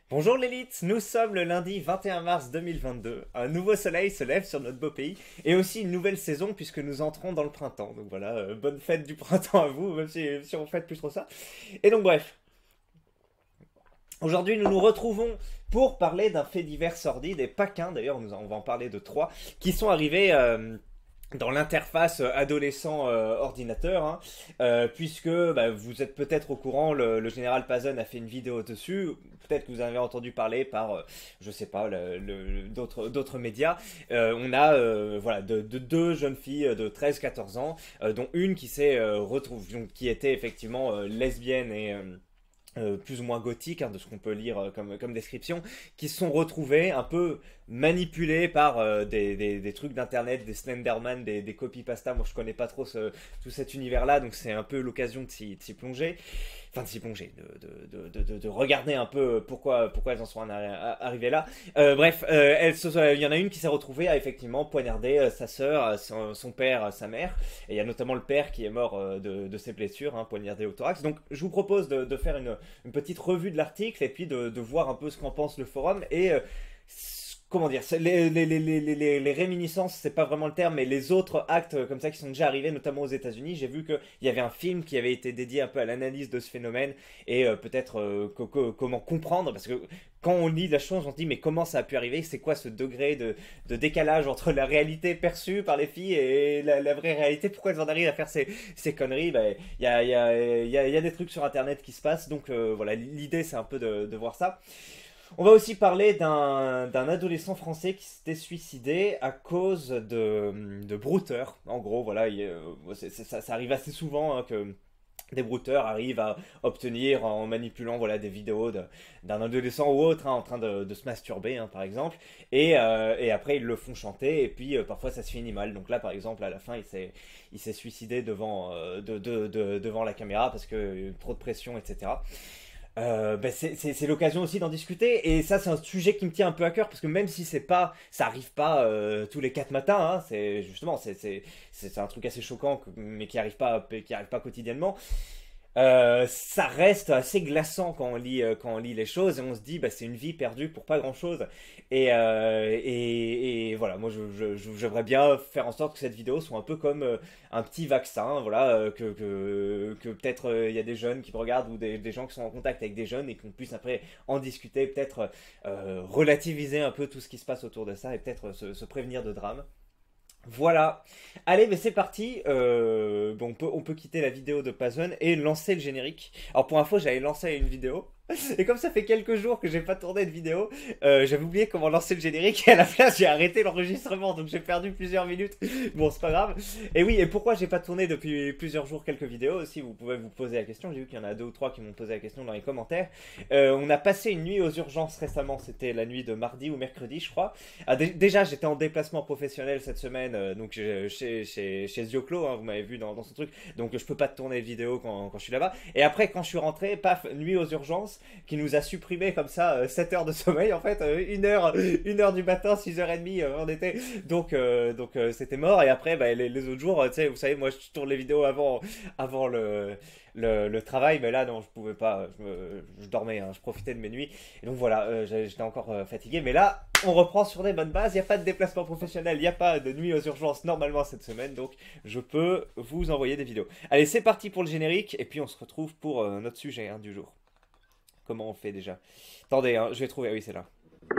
Bonjour l'élite, nous sommes le lundi 21 mars 2022. Un nouveau soleil se lève sur notre beau pays et aussi une nouvelle saison puisque nous entrons dans le printemps. Donc voilà, bonne fête du printemps à vous, même si on fête plus trop ça. Et donc bref, aujourd'hui nous nous retrouvons pour parler d'un fait divers sordide et pas qu'un d'ailleurs, on va en parler de trois qui sont arrivés dans l'interface adolescent-ordinateur, hein, puisque bah, vous êtes peut-être au courant, le général Pazon a fait une vidéo dessus, peut-être que vous en avez entendu parler par, je sais pas, d'autres médias. On a voilà, de deux jeunes filles de 13-14 ans, dont une qui s'est retrouvée, qui était effectivement lesbienne et plus ou moins gothique, hein, de ce qu'on peut lire comme description, qui se sont retrouvés un peu manipulés par des trucs d'internet, des Slenderman, des copy-pasta. Moi je connais pas trop tout cet univers-là, donc c'est un peu l'occasion de s'y plonger. Enfin, de s'y plonger, de regarder un peu pourquoi elles en sont arrivées là. Bref, il y en a une qui s'est retrouvée à effectivement poignarder sa sœur, son père, sa mère. Et il y a notamment le père qui est mort de ses blessures, hein, poignardé au thorax. Donc je vous propose de faire une petite revue de l'article et puis de voir un peu ce qu'en pense le forum et comment dire, les réminiscences, c'est pas vraiment le terme, mais les autres actes comme ça qui sont déjà arrivés, notamment aux États-Unis. J'ai vu qu'il y avait un film qui avait été dédié un peu à l'analyse de ce phénomène et peut-être comment comprendre, parce que quand on lit la chose, on se dit mais comment ça a pu arriver? C'est quoi ce degré de décalage entre la réalité perçue par les filles et la vraie réalité? Pourquoi elles en arrivent à faire ces conneries? Ben, il y a des trucs sur Internet qui se passent, donc voilà, l'idée c'est un peu de voir ça. On va aussi parler d'un adolescent français qui s'était suicidé à cause de brouteurs. En gros, voilà, ça arrive assez souvent, hein, que des brouteurs arrivent à obtenir en manipulant voilà, des vidéos d'un adolescent ou autre, hein, en train de se masturber, hein, par exemple. Et après, ils le font chanter et puis parfois ça se finit mal. Donc là, par exemple, à la fin, il s'est suicidé devant la caméra parce que trop de pression, etc. Ben c'est l'occasion aussi d'en discuter et ça c'est un sujet qui me tient un peu à cœur parce que même si c'est pas ça arrive pas tous les 4 matins, hein, c'est justement c'est un truc assez choquant mais qui arrive pas quotidiennement. Ça reste assez glaçant quand on lit les choses et on se dit bah, c'est une vie perdue pour pas grand chose et voilà moi j'aimerais bien faire en sorte que cette vidéo soit un peu comme un petit vaccin, voilà, que peut-être il y a des jeunes qui me regardent ou des gens qui sont en contact avec des jeunes et qu'on puisse après en discuter, peut-être relativiser un peu tout ce qui se passe autour de ça et peut-être se prévenir de drames. Voilà. Allez, mais c'est parti. Bon, on peut quitter la vidéo de Pazone et lancer le générique. Alors pour info, j'avais lancé une vidéo. Et comme ça fait quelques jours que j'ai pas tourné de vidéo, j'avais oublié comment lancer le générique et à la place j'ai arrêté l'enregistrement, donc j'ai perdu plusieurs minutes. Bon, c'est pas grave. Et oui, et pourquoi j'ai pas tourné depuis plusieurs jours quelques vidéos aussi, vous pouvez vous poser la question. J'ai vu qu'il y en a deux ou trois qui m'ont posé la question dans les commentaires. On a passé une nuit aux urgences récemment, c'était la nuit de mardi ou mercredi, je crois. Ah, déjà, j'étais en déplacement professionnel cette semaine, donc chez Zioclo, hein, vous m'avez vu dans ce truc, donc je peux pas tourner de vidéo quand je suis là-bas. Et après, quand je suis rentré, paf, nuit aux urgences, qui nous a supprimé comme ça 7 heures de sommeil, en fait, 1 heure du matin, 6h30, on était, donc c'était mort. Et après, bah, les autres jours, tu sais, vous savez, moi je tourne les vidéos avant le travail, mais là non, je pouvais pas, je dormais, hein, je profitais de mes nuits. Et donc voilà, j'étais encore fatigué, mais là, on reprend sur des bonnes bases. Il n'y a pas de déplacement professionnel, il n'y a pas de nuit aux urgences normalement cette semaine, donc je peux vous envoyer des vidéos. Allez, c'est parti pour le générique, et puis on se retrouve pour notre sujet, hein, du jour. Comment on fait déjà? Attendez, hein, je vais trouver. Ah oui, c'est là.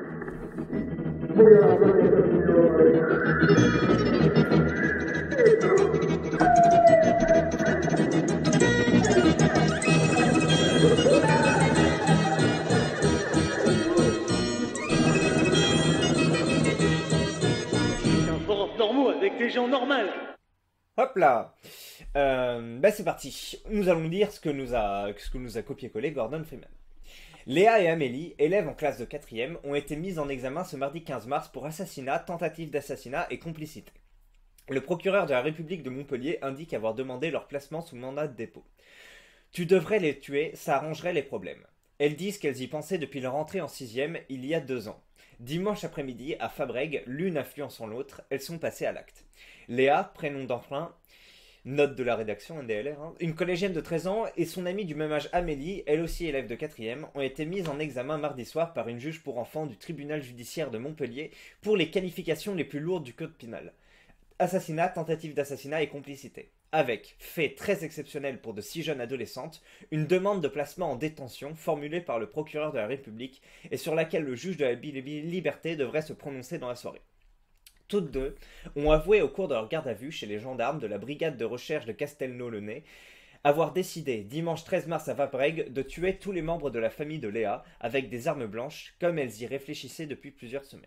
Un forum normaux avec des gens normaux. Hop là. Bah c'est parti. Nous allons lire ce que nous a copié-collé Gordon Freeman. Léa et Amélie, élèves en classe de 4e, ont été mises en examen ce mardi 15 mars pour assassinat, tentative d'assassinat et complicité. Le procureur de la République de Montpellier indique avoir demandé leur placement sous mandat de dépôt. Tu devrais les tuer, ça arrangerait les problèmes. Elles disent qu'elles y pensaient depuis leur entrée en 6e il y a 2 ans. Dimanche après-midi, à Fabrègues, l'une influençant l'autre, elles sont passées à l'acte. Léa, prénom d'emprunt, Note de la rédaction NDLR. Une collégienne de 13 ans et son amie du même âge Amélie, elle aussi élève de 4e, ont été mises en examen mardi soir par une juge pour enfants du tribunal judiciaire de Montpellier pour les qualifications les plus lourdes du code pénal. Assassinat, tentative d'assassinat et complicité. Avec, fait très exceptionnel pour de si jeunes adolescentes, une demande de placement en détention formulée par le procureur de la République et sur laquelle le juge de la liberté devrait se prononcer dans la soirée. Toutes deux ont avoué au cours de leur garde à vue chez les gendarmes de la brigade de recherche de Castelnau-le-Nez avoir décidé, dimanche 13 mars à Vabrègue, de tuer tous les membres de la famille de Léa avec des armes blanches, comme elles y réfléchissaient depuis plusieurs semaines.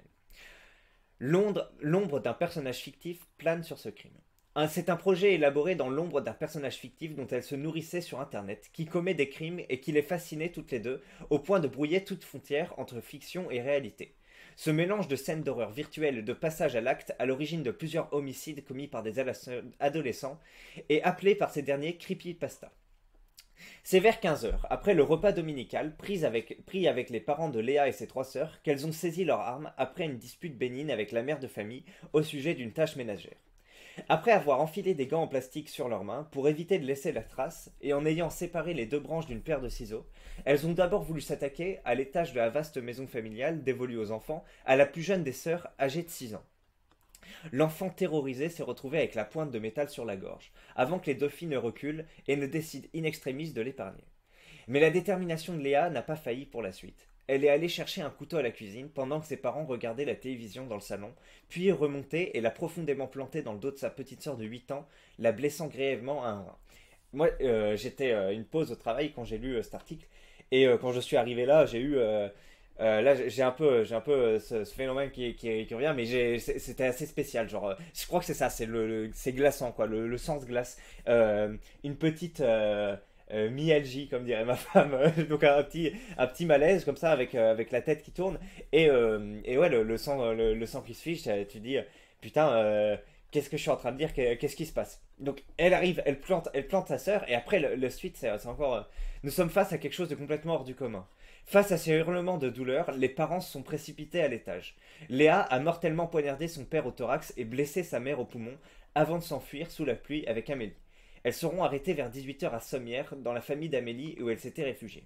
L'ombre d'un personnage fictif plane sur ce crime. C'est un projet élaboré dans l'ombre d'un personnage fictif dont elles se nourrissaient sur Internet, qui commet des crimes et qui les fascinait toutes les deux, au point de brouiller toute frontière entre fiction et réalité. Ce mélange de scènes d'horreur virtuelles et de passages à l'acte à l'origine de plusieurs homicides commis par des adolescents est appelé par ces derniers creepypasta. C'est vers 15 heures, après le repas dominical, pris avec les parents de Léa et ses 3 sœurs, qu'elles ont saisi leurs armes après une dispute bénigne avec la mère de famille au sujet d'une tâche ménagère. Après avoir enfilé des gants en plastique sur leurs mains pour éviter de laisser la trace, et en ayant séparé les 2 branches d'une paire de ciseaux, elles ont d'abord voulu s'attaquer à l'étage de la vaste maison familiale dévolue aux enfants, à la plus jeune des sœurs, âgée de 6 ans. L'enfant terrorisé s'est retrouvé avec la pointe de métal sur la gorge, avant que les 2 filles ne reculent et ne décident in extremis de l'épargner. Mais la détermination de Léa n'a pas failli pour la suite. Elle est allée chercher un couteau à la cuisine pendant que ses parents regardaient la télévision dans le salon, puis est remontée et l'a profondément plantée dans le dos de sa petite sœur de 8 ans, la blessant grièvement à un rein. Moi, j'étais une pause au travail quand j'ai lu cet article, et quand je suis arrivé là, j'ai un peu ce phénomène qui revient, mais c'était assez spécial. Genre, je crois que c'est ça, c'est glaçant, quoi, le sang se glace. Une petite myalgie, comme dirait ma femme, donc un petit malaise comme ça avec la tête qui tourne et ouais le sang qui se fiche, tu dis putain, qu'est-ce que je suis en train de dire, qu'est-ce qui se passe. Donc elle arrive, elle plante sa sœur et après le suite c'est encore nous sommes face à quelque chose de complètement hors du commun. Face à ces hurlements de douleur, les parents se sont précipités à l'étage. Léa a mortellement poignardé son père au thorax et blessé sa mère au poumon avant de s'enfuir sous la pluie avec Amélie. Elles seront arrêtées vers 18 heures à Sommières, dans la famille d'Amélie où elles s'étaient réfugiées.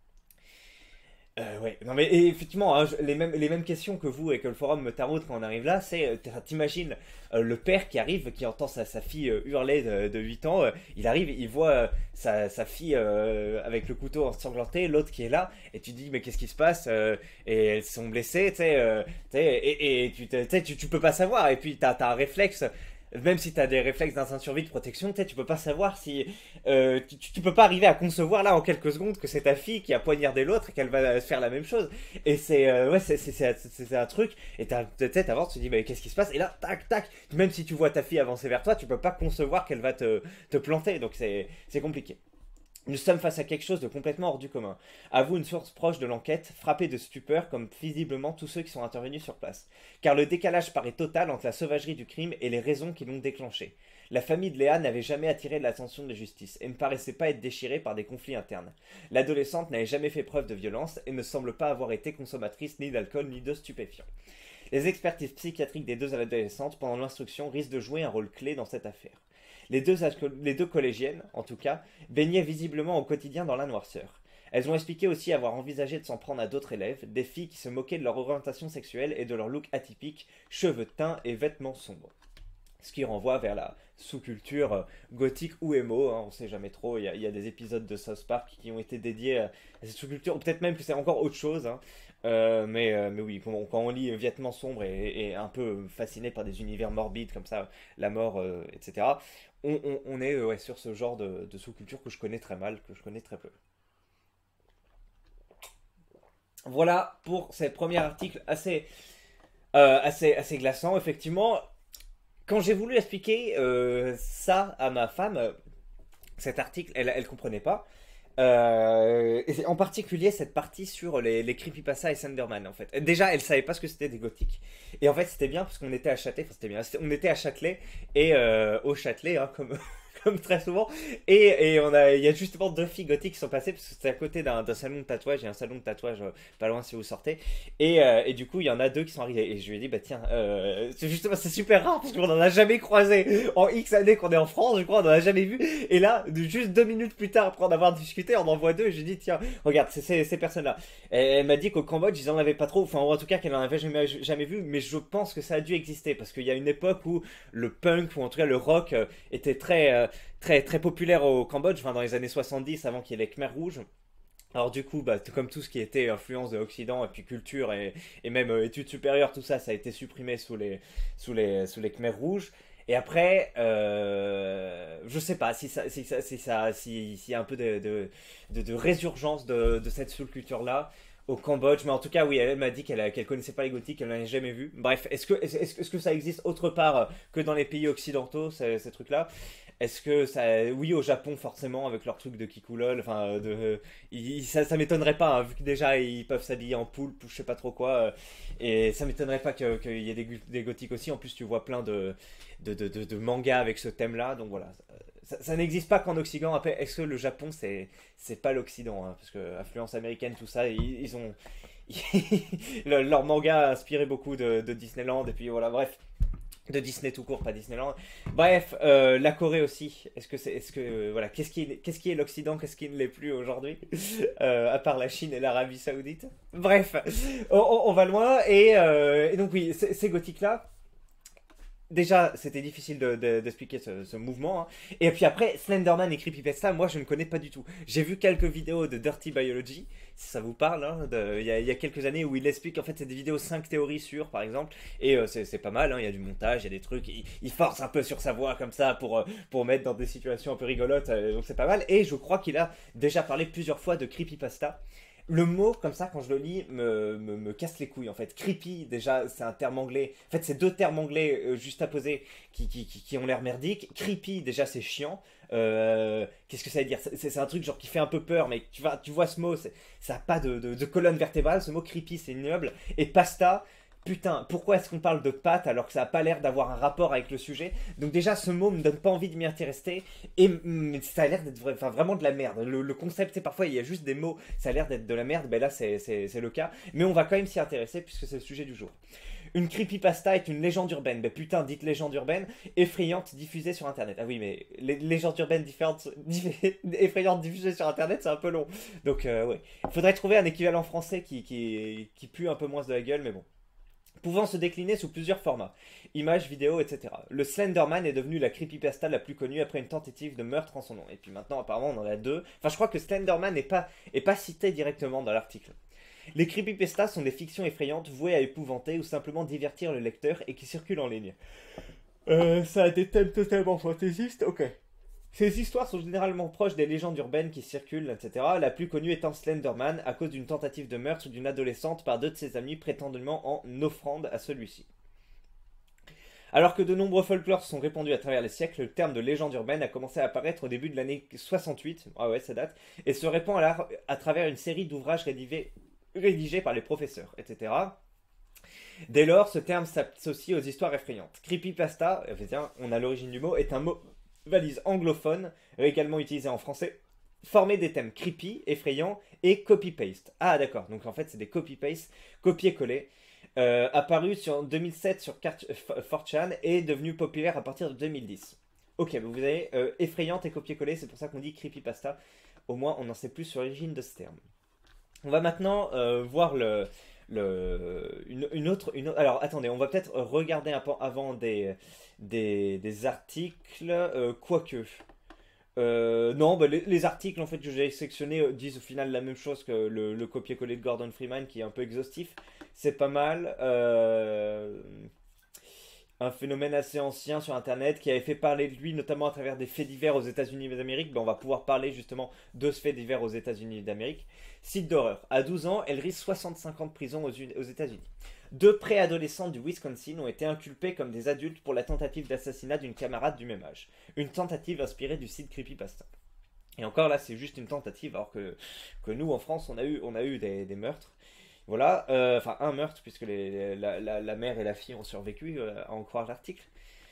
Ouais, non mais effectivement, hein, les mêmes questions que vous et que le forum me taraude quand on arrive là, c'est, t'imagines le père qui arrive, qui entend sa fille hurler de 8 ans, il arrive, il voit sa fille avec le couteau ensanglanté, l'autre qui est là, et tu te dis mais qu'est-ce qui se passe, et elles sont blessées, et tu peux pas savoir, et puis t'as un réflexe. Même si tu as des réflexes d'instinct de survie de protection, tu peux pas savoir si. Tu peux pas arriver à concevoir là en quelques secondes que c'est ta fille qui a poignardé l'autre et qu'elle va faire la même chose. Et c'est un truc. Et t'avances, tu te dis, mais qu'est-ce qui se passe? Et là, tac, tac. Même si tu vois ta fille avancer vers toi, tu peux pas concevoir qu'elle va te planter. Donc c'est compliqué. Nous sommes face à quelque chose de complètement hors du commun. Avoue une source proche de l'enquête, frappée de stupeur comme visiblement tous ceux qui sont intervenus sur place. Car le décalage paraît total entre la sauvagerie du crime et les raisons qui l'ont déclenché. La famille de Léa n'avait jamais attiré l'attention de la justice et ne paraissait pas être déchirée par des conflits internes. L'adolescente n'avait jamais fait preuve de violence et ne semble pas avoir été consommatrice ni d'alcool ni de stupéfiants. Les expertises psychiatriques des 2 adolescentes pendant l'instruction risquent de jouer un rôle clé dans cette affaire. Les deux collégiennes, en tout cas, baignaient visiblement au quotidien dans la noirceur. Elles ont expliqué aussi avoir envisagé de s'en prendre à d'autres élèves, des filles qui se moquaient de leur orientation sexuelle et de leur look atypique, cheveux teints et vêtements sombres. Ce qui renvoie vers la sous-culture gothique ou emo, hein, on sait jamais trop, il y a des épisodes de South Park qui ont été dédiés à cette sous-culture, ou peut-être même que c'est encore autre chose, hein. Mais oui, quand on lit Vêtements sombres et un peu fasciné par des univers morbides comme ça, la mort, etc., on est ouais, sur ce genre de sous-culture que je connais très mal, que je connais très peu. Voilà pour ces premiers articles assez glaçants, effectivement. Quand j'ai voulu expliquer ça à ma femme, cet article, elle comprenait pas. Et en particulier cette partie sur les creepypasta et Slenderman en fait. Déjà elle savait pas ce que c'était des gothiques. Et en fait c'était bien parce qu'on était à Châtelet, enfin c'était bien, on était à Châtelet et au Châtelet hein, comme très souvent. Et il y a justement deux filles gothiques qui sont passées, parce que c'était à côté d'un salon de tatouage. Il y a un salon de tatouage pas loin si vous sortez. Et du coup, il y en a deux qui sont arrivés. Et je lui ai dit, bah tiens, c'est super rare, parce qu'on en a jamais croisé. En X années qu'on est en France, je crois, on en a jamais vu. Et là, juste 2 minutes plus tard, après en avoir discuté, on en voit deux. Et je lui ai dit, tiens, regarde, c'est ces personnes-là. Et elle m'a dit qu'au Cambodge, ils en avaient pas trop. Enfin, en tout cas, qu'elle en avait jamais vu. Mais je pense que ça a dû exister. Parce qu'il y a une époque où le punk, ou en tout cas le rock, était très populaire au Cambodge, enfin, dans les années 70, avant qu'il y ait les Khmers rouges. Alors du coup, bah, comme tout ce qui était influence de l'Occident et puis culture et même études supérieures, tout ça, ça a été supprimé sous les Khmers rouges. Et après, je sais pas s'il y a un peu de résurgence de cette sous-culture-là au Cambodge, mais en tout cas, oui, elle m'a dit qu'elle connaissait pas les gothiques, qu'elle n'en avait jamais vu. Bref, est-ce que ça existe autre part que dans les pays occidentaux, ces trucs-là? Est-ce que ça, oui, au Japon forcément avec leur truc de Kikulol, enfin ça m'étonnerait pas, hein, vu que déjà ils peuvent s'habiller en poulpe ou je sais pas trop quoi, et ça m'étonnerait pas qu'il y ait des gothiques aussi. En plus, tu vois plein de mangas avec ce thème-là, donc voilà. Ça n'existe pas qu'en Occident. Après, est-ce que le Japon c'est pas l'Occident, hein, parce que influence américaine, tout ça, ils ont leur manga a inspiré beaucoup de Disneyland et puis voilà, bref. De Disney tout court, pas Disneyland. Bref, la Corée aussi. Voilà, qu'est-ce qui est l'Occident, qu'est-ce qui ne l'est plus aujourd'hui, à part la Chine et l'Arabie Saoudite. Bref, on va loin et donc oui, ces gothiques-là. Déjà, c'était difficile d'expliquer ce mouvement, hein. Et puis après, Slenderman et Creepypasta, moi je ne connais pas du tout. J'ai vu quelques vidéos de Dirty Biology, si ça vous parle, hein, il y a quelques années où il explique, en fait, c'est des vidéos 5 théories sur, par exemple, et c'est pas mal, hein, il y a du montage, il y a des trucs, il force un peu sur sa voix comme ça pour mettre dans des situations un peu rigolotes, donc c'est pas mal. Et je crois qu'il a déjà parlé plusieurs fois de Creepypasta. Le mot, comme ça, quand je le lis, me casse les couilles, en fait. Creepy, déjà, c'est un terme anglais. En fait, c'est deux termes anglais juste à poser qui ont l'air merdiques. Creepy, déjà, c'est chiant. Qu'est-ce que ça veut dire? C'est un truc genre qui fait un peu peur, mais tu vois ce mot, ça n'a pas de colonne vertébrale. Ce mot creepy, c'est ignoble. Et pasta, putain, pourquoi est-ce qu'on parle de pâte alors que ça n'a pas l'air d'avoir un rapport avec le sujet? Donc déjà, ce mot me donne pas envie de m'y intéresser et ça a l'air d'être enfin, vraiment de la merde. Le concept, c'est parfois il y a juste des mots, ça a l'air d'être de la merde, ben là c'est le cas. Mais on va quand même s'y intéresser puisque c'est le sujet du jour. Une creepypasta est une légende urbaine. Ben putain, dites légende urbaine, effrayante diffusée sur internet. Ah oui, mais les légendes urbaines effrayantes diffusées sur internet, c'est un peu long. Donc ouais. Il faudrait trouver un équivalent français qui pue un peu moins de la gueule, mais bon. Pouvant se décliner sous plusieurs formats, images, vidéos, etc. Le Slenderman est devenu la creepypasta la plus connue après une tentative de meurtre en son nom. Et puis maintenant, apparemment, on en a deux. Enfin, je crois que Slenderman n'est pas cité directement dans l'article. Les creepypastas sont des fictions effrayantes vouées à épouvanter ou simplement divertir le lecteur et qui circulent en ligne. Ça a des thèmes totalement fantaisistes, ok. Ces histoires sont généralement proches des légendes urbaines qui circulent, etc. La plus connue étant Slenderman, à cause d'une tentative de meurtre d'une adolescente par deux de ses amis prétendument en offrande à celui-ci. Alors que de nombreux folklores sont répandus à travers les siècles, le terme de légende urbaine a commencé à apparaître au début de l'année 68, ah ouais, ça date, et se répand à travers une série d'ouvrages rédigés par les professeurs, etc. Dès lors, ce terme s'associe aux histoires effrayantes. Creepypasta, on a l'origine du mot, est un mot valise anglophone, également utilisé en français, formé des thèmes creepy, effrayant et copy-paste. Ah d'accord, donc en fait c'est des copy-paste, copier-coller, apparu en 2007 sur 4chan et devenu populaire à partir de 2010. Ok, vous avez effrayante et copier-coller, c'est pour ça qu'on dit creepypasta. Au moins on en sait plus sur l'origine de ce terme. On va maintenant voir une autre. Alors attendez, on va peut-être regarder un peu avant des articles, quoique. Non, bah, les articles en fait que j'ai sélectionnés disent au final la même chose que le copier-coller de Gordon Freeman qui est un peu exhaustif. C'est pas mal. Un phénomène assez ancien sur internet qui avait fait parler de lui notamment à travers des faits divers aux États-Unis d'Amérique. Ben, on va pouvoir parler justement de ce fait divers aux États-Unis d'Amérique. Site d'horreur. À 12 ans, elle risque 65 ans de prison aux États-Unis. Deux préadolescents du Wisconsin ont été inculpés comme des adultes pour la tentative d'assassinat d'une camarade du même âge. Une tentative inspirée du site Creepypasta. Et encore là, c'est juste une tentative, alors que nous en France, on a eu des meurtres. Voilà, enfin un meurtre, puisque la mère et la fille ont survécu, à en croire l'article.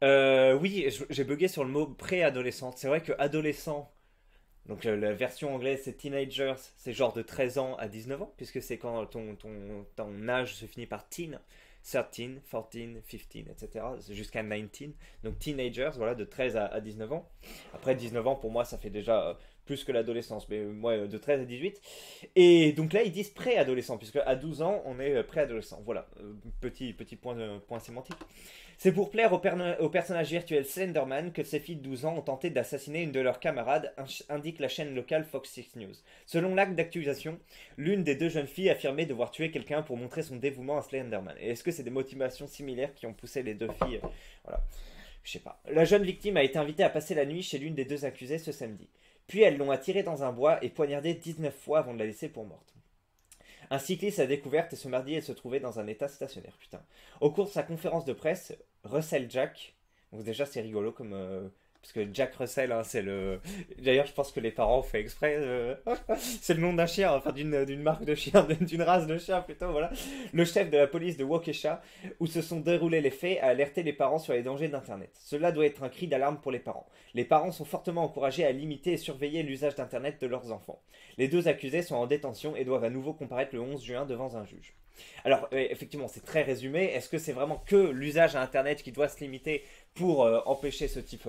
Oui, j'ai bugué sur le mot préadolescente. C'est vrai que adolescent, donc la version anglaise c'est teenagers, c'est genre de 13 ans à 19 ans, puisque c'est quand ton âge se finit par teen, 13, 14, 15, etc. C'est jusqu'à 19. Donc teenagers, voilà, de 13 à 19 ans. Après 19 ans, pour moi, ça fait déjà plus que l'adolescence, mais moi, de 13 à 18. Et donc là, ils disent préadolescent, puisque à 12 ans, on est préadolescent. Voilà, petit point sémantique. C'est pour plaire au personnage virtuel Slenderman que ces filles de 12 ans ont tenté d'assassiner une de leurs camarades, indique la chaîne locale Fox 6 News. Selon l'acte d'accusation, l'une des deux jeunes filles affirmait devoir tuer quelqu'un pour montrer son dévouement à Slenderman. Et est-ce que c'est des motivations similaires qui ont poussé les deux filles Voilà. Je sais pas. La jeune victime a été invitée à passer la nuit chez l'une des deux accusées ce samedi. Puis elles l'ont attirée dans un bois et poignardée 19 fois avant de la laisser pour morte. Un cycliste a découvert et ce mardi elle se trouvait dans un état stationnaire. Putain. Au cours de sa conférence de presse, Russell Jack, donc déjà c'est rigolo comme parce que Jack Russell, hein, c'est le. D'ailleurs, je pense que les parents ont fait exprès. C'est le nom d'un chien, enfin d'une marque de chien, d'une race de chien plutôt. Voilà. Le chef de la police de Waukesha, où se sont déroulés les faits, a alerté les parents sur les dangers d'Internet. Cela doit être un cri d'alarme pour les parents. Les parents sont fortement encouragés à limiter et surveiller l'usage d'Internet de leurs enfants. Les deux accusés sont en détention et doivent à nouveau comparaître le 11 juin devant un juge. Alors, effectivement, c'est très résumé. Est-ce que c'est vraiment que l'usage à Internet qui doit se limiter pour empêcher ce type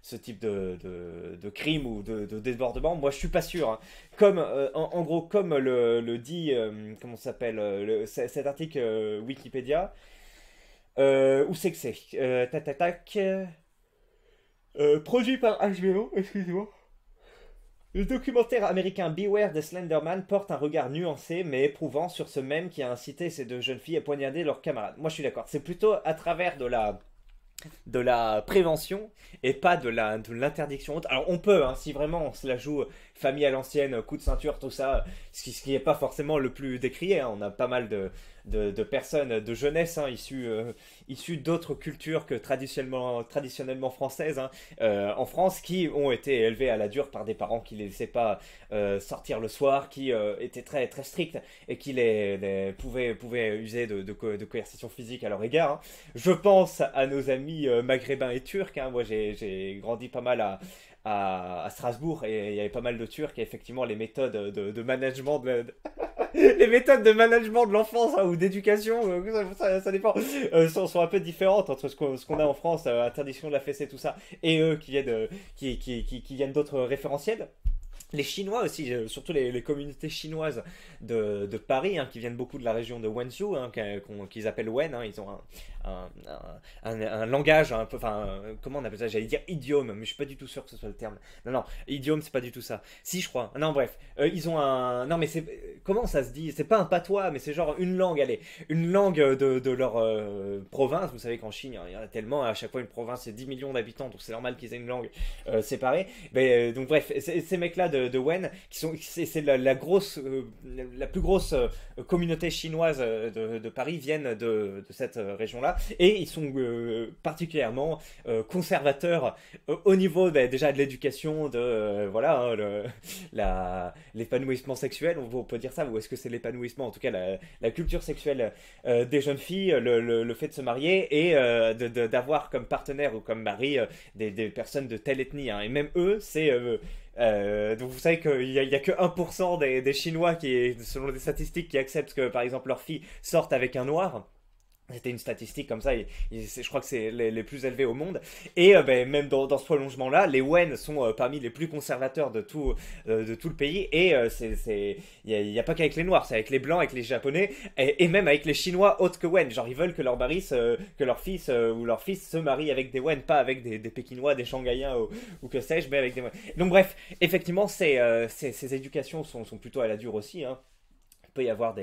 de crime ou de débordement? Moi, je suis pas sûr. Hein. Comme, en gros, comme le dit, comment ça s'appelle, cet article Wikipédia, où c'est que c'est tac, tac, tac, produit par HBO, excusez-moi. Le documentaire américain Beware the Slenderman porte un regard nuancé mais éprouvant sur ce même qui a incité ces deux jeunes filles à poignarder leurs camarades. Moi je suis d'accord, c'est plutôt à travers de la prévention et pas de l'interdiction. Alors on peut, hein, si vraiment on se la joue famille à l'ancienne, coup de ceinture, tout ça, ce qui n'est pas forcément le plus décrié. Hein. On a pas mal de personnes de jeunesse hein, issues d'autres cultures que traditionnellement françaises hein, en France qui ont été élevées à la dure par des parents qui ne les laissaient pas sortir le soir, qui étaient très, très stricts et qui pouvaient user de coercition physique à leur égard. Hein. Je pense à nos amis maghrébins et turcs. Hein. Moi, j'ai grandi pas mal à Strasbourg et il y avait pas mal de Turcs et effectivement les méthodes de management les méthodes de management de l'enfance hein, ou d'éducation ça dépend sont un peu différentes entre ce qu'on a en France interdiction de la fessée tout ça et eux qui viennent d'autres référentiels. Les Chinois aussi, surtout les communautés chinoises de Paris, hein, qui viennent beaucoup de la région de Wenzhou, hein, qu'ils appellent Wen, hein, ils ont un langage, un peu, enfin, comment on appelle ça? J'allais dire idiome, mais je suis pas du tout sûr que ce soit le terme. Non, idiome, c'est pas du tout ça. Si, je crois. Non, bref, ils ont un. Non, mais comment ça se dit? C'est pas un patois, mais c'est genre une langue, allez, une langue de leur province. Vous savez qu'en Chine, il y en a tellement, à chaque fois une province, c'est 10 millions d'habitants, donc c'est normal qu'ils aient une langue séparée. Mais, donc, bref, ces mecs-là de Wen, c'est la plus grosse communauté chinoise de Paris, viennent de cette région-là, et ils sont particulièrement conservateurs au niveau déjà de l'éducation, de voilà, hein, l'épanouissement sexuel, on peut dire ça, ou est-ce que c'est l'épanouissement, en tout cas la culture sexuelle des jeunes filles, le fait de se marier et d'avoir comme partenaire ou comme mari des personnes de telle ethnie, hein. Et même eux, c'est donc vous savez qu'il y a que 1% des Chinois qui, selon des statistiques, qui acceptent que par exemple leurs filles sortent avec un noir. C'était une statistique comme ça, je crois que c'est les plus élevés au monde. Et même dans ce prolongement-là, les Wen sont parmi les plus conservateurs de tout le pays. Et il n'y a pas qu'avec les Noirs, c'est avec les Blancs, avec les Japonais, et même avec les Chinois autres que Wen. Genre ils veulent que que leur fils ou leur fils se marie avec des Wen, pas avec des Pékinois, des Shanghaïens ou que sais-je, mais avec des Wen. Donc bref, effectivement, ces éducations sont plutôt à la dure aussi, hein. Il peut y avoir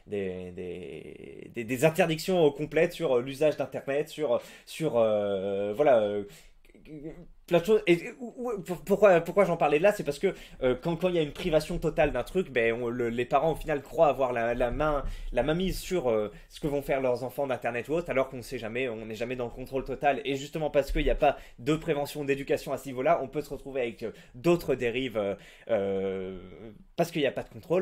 des interdictions complètes sur l'usage d'Internet, sur voilà, plein de choses. Et pourquoi j'en parlais là, c'est parce que quand il y a une privation totale d'un truc, les parents au final croient avoir la main mise sur ce que vont faire leurs enfants d'Internet ou autre, alors qu'on ne sait jamais, on n'est jamais dans le contrôle total. Et justement parce qu'il n'y a pas de prévention, d'éducation à ce niveau-là, on peut se retrouver avec d'autres dérives parce qu'il n'y a pas de contrôle.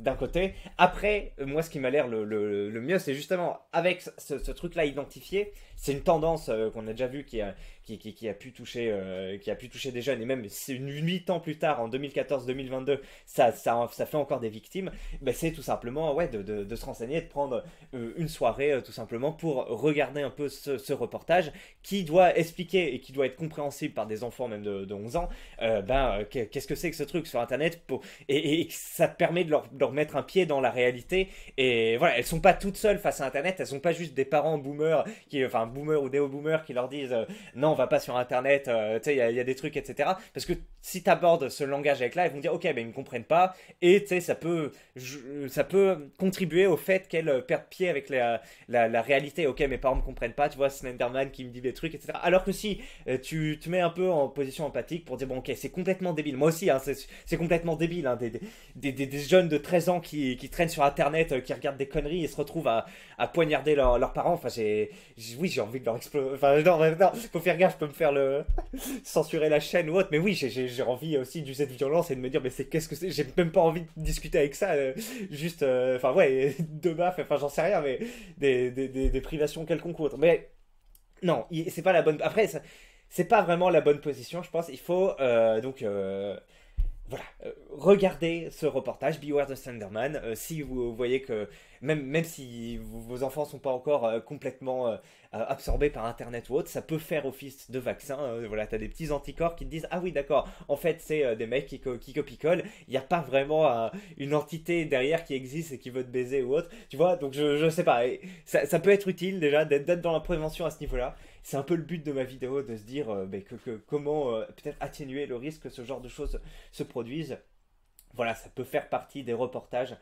d'un côté. Après, moi, ce qui m'a l'air le mieux, c'est justement avec ce truc-là identifié. C'est une tendance qu'on a déjà vu qui a pu toucher, qui a pu toucher des jeunes, et même 8 ans plus tard, en 2014-2022, ça fait encore des victimes. Ben, c'est tout simplement ouais, de se renseigner, de prendre une soirée tout simplement pour regarder un peu ce reportage qui doit expliquer et qui doit être compréhensible par des enfants même de 11 ans. Qu'est-ce que c'est que ce truc sur Internet et ça permet de leur mettre un pied dans la réalité. Et voilà, elles sont pas toutes seules face à Internet, elles sont pas juste des parents boomers, enfin boomers ou néo-boomers qui leur disent non, on va pas sur Internet, tu sais, il y a des trucs, etc. Parce que si tu abordes ce langage avec là, elles vont dire ok, ben ils ne comprennent pas, et tu sais, ça peut contribuer au fait qu'elles perdent pied avec la réalité. Ok, mes parents me comprennent pas, tu vois, Slenderman qui me dit des trucs, etc. Alors que si tu te mets un peu en position empathique pour dire bon, ok, c'est complètement débile, moi aussi, hein, c'est complètement débile, hein, des jeunes de 13 ans qui traînent sur Internet, qui regardent des conneries et se retrouvent à poignarder leurs parents. Enfin, oui, j'ai envie de leur exploser. Enfin, non, faut faire gaffe, je peux me faire censurer la chaîne ou autre. Mais oui, j'ai envie aussi d'user de violence et de me dire, mais qu'est-ce que c'est? J'ai même pas envie de discuter avec ça. Juste, enfin, ouais, de baf, enfin, j'en sais rien, mais des privations quelconques ou autre. Mais non, c'est pas la bonne. Après, c'est pas vraiment la bonne position, je pense. Il faut voilà, regardez ce reportage, Beware the Slenderman. Si vous voyez que, même si vos enfants sont pas encore complètement absorbés par Internet ou autre, ça peut faire office de vaccin. Voilà, t'as des petits anticorps qui te disent ah oui, d'accord, en fait, c'est des mecs qui copie-collent. Il n'y a pas vraiment une entité derrière qui existe et qui veut te baiser ou autre. Tu vois, donc je sais pas. Et ça peut être utile déjà d'être dans la prévention à ce niveau-là. C'est un peu le but de ma vidéo, de se dire comment peut-être atténuer le risque que ce genre de choses se produisent. Voilà, ça peut faire partie des reportages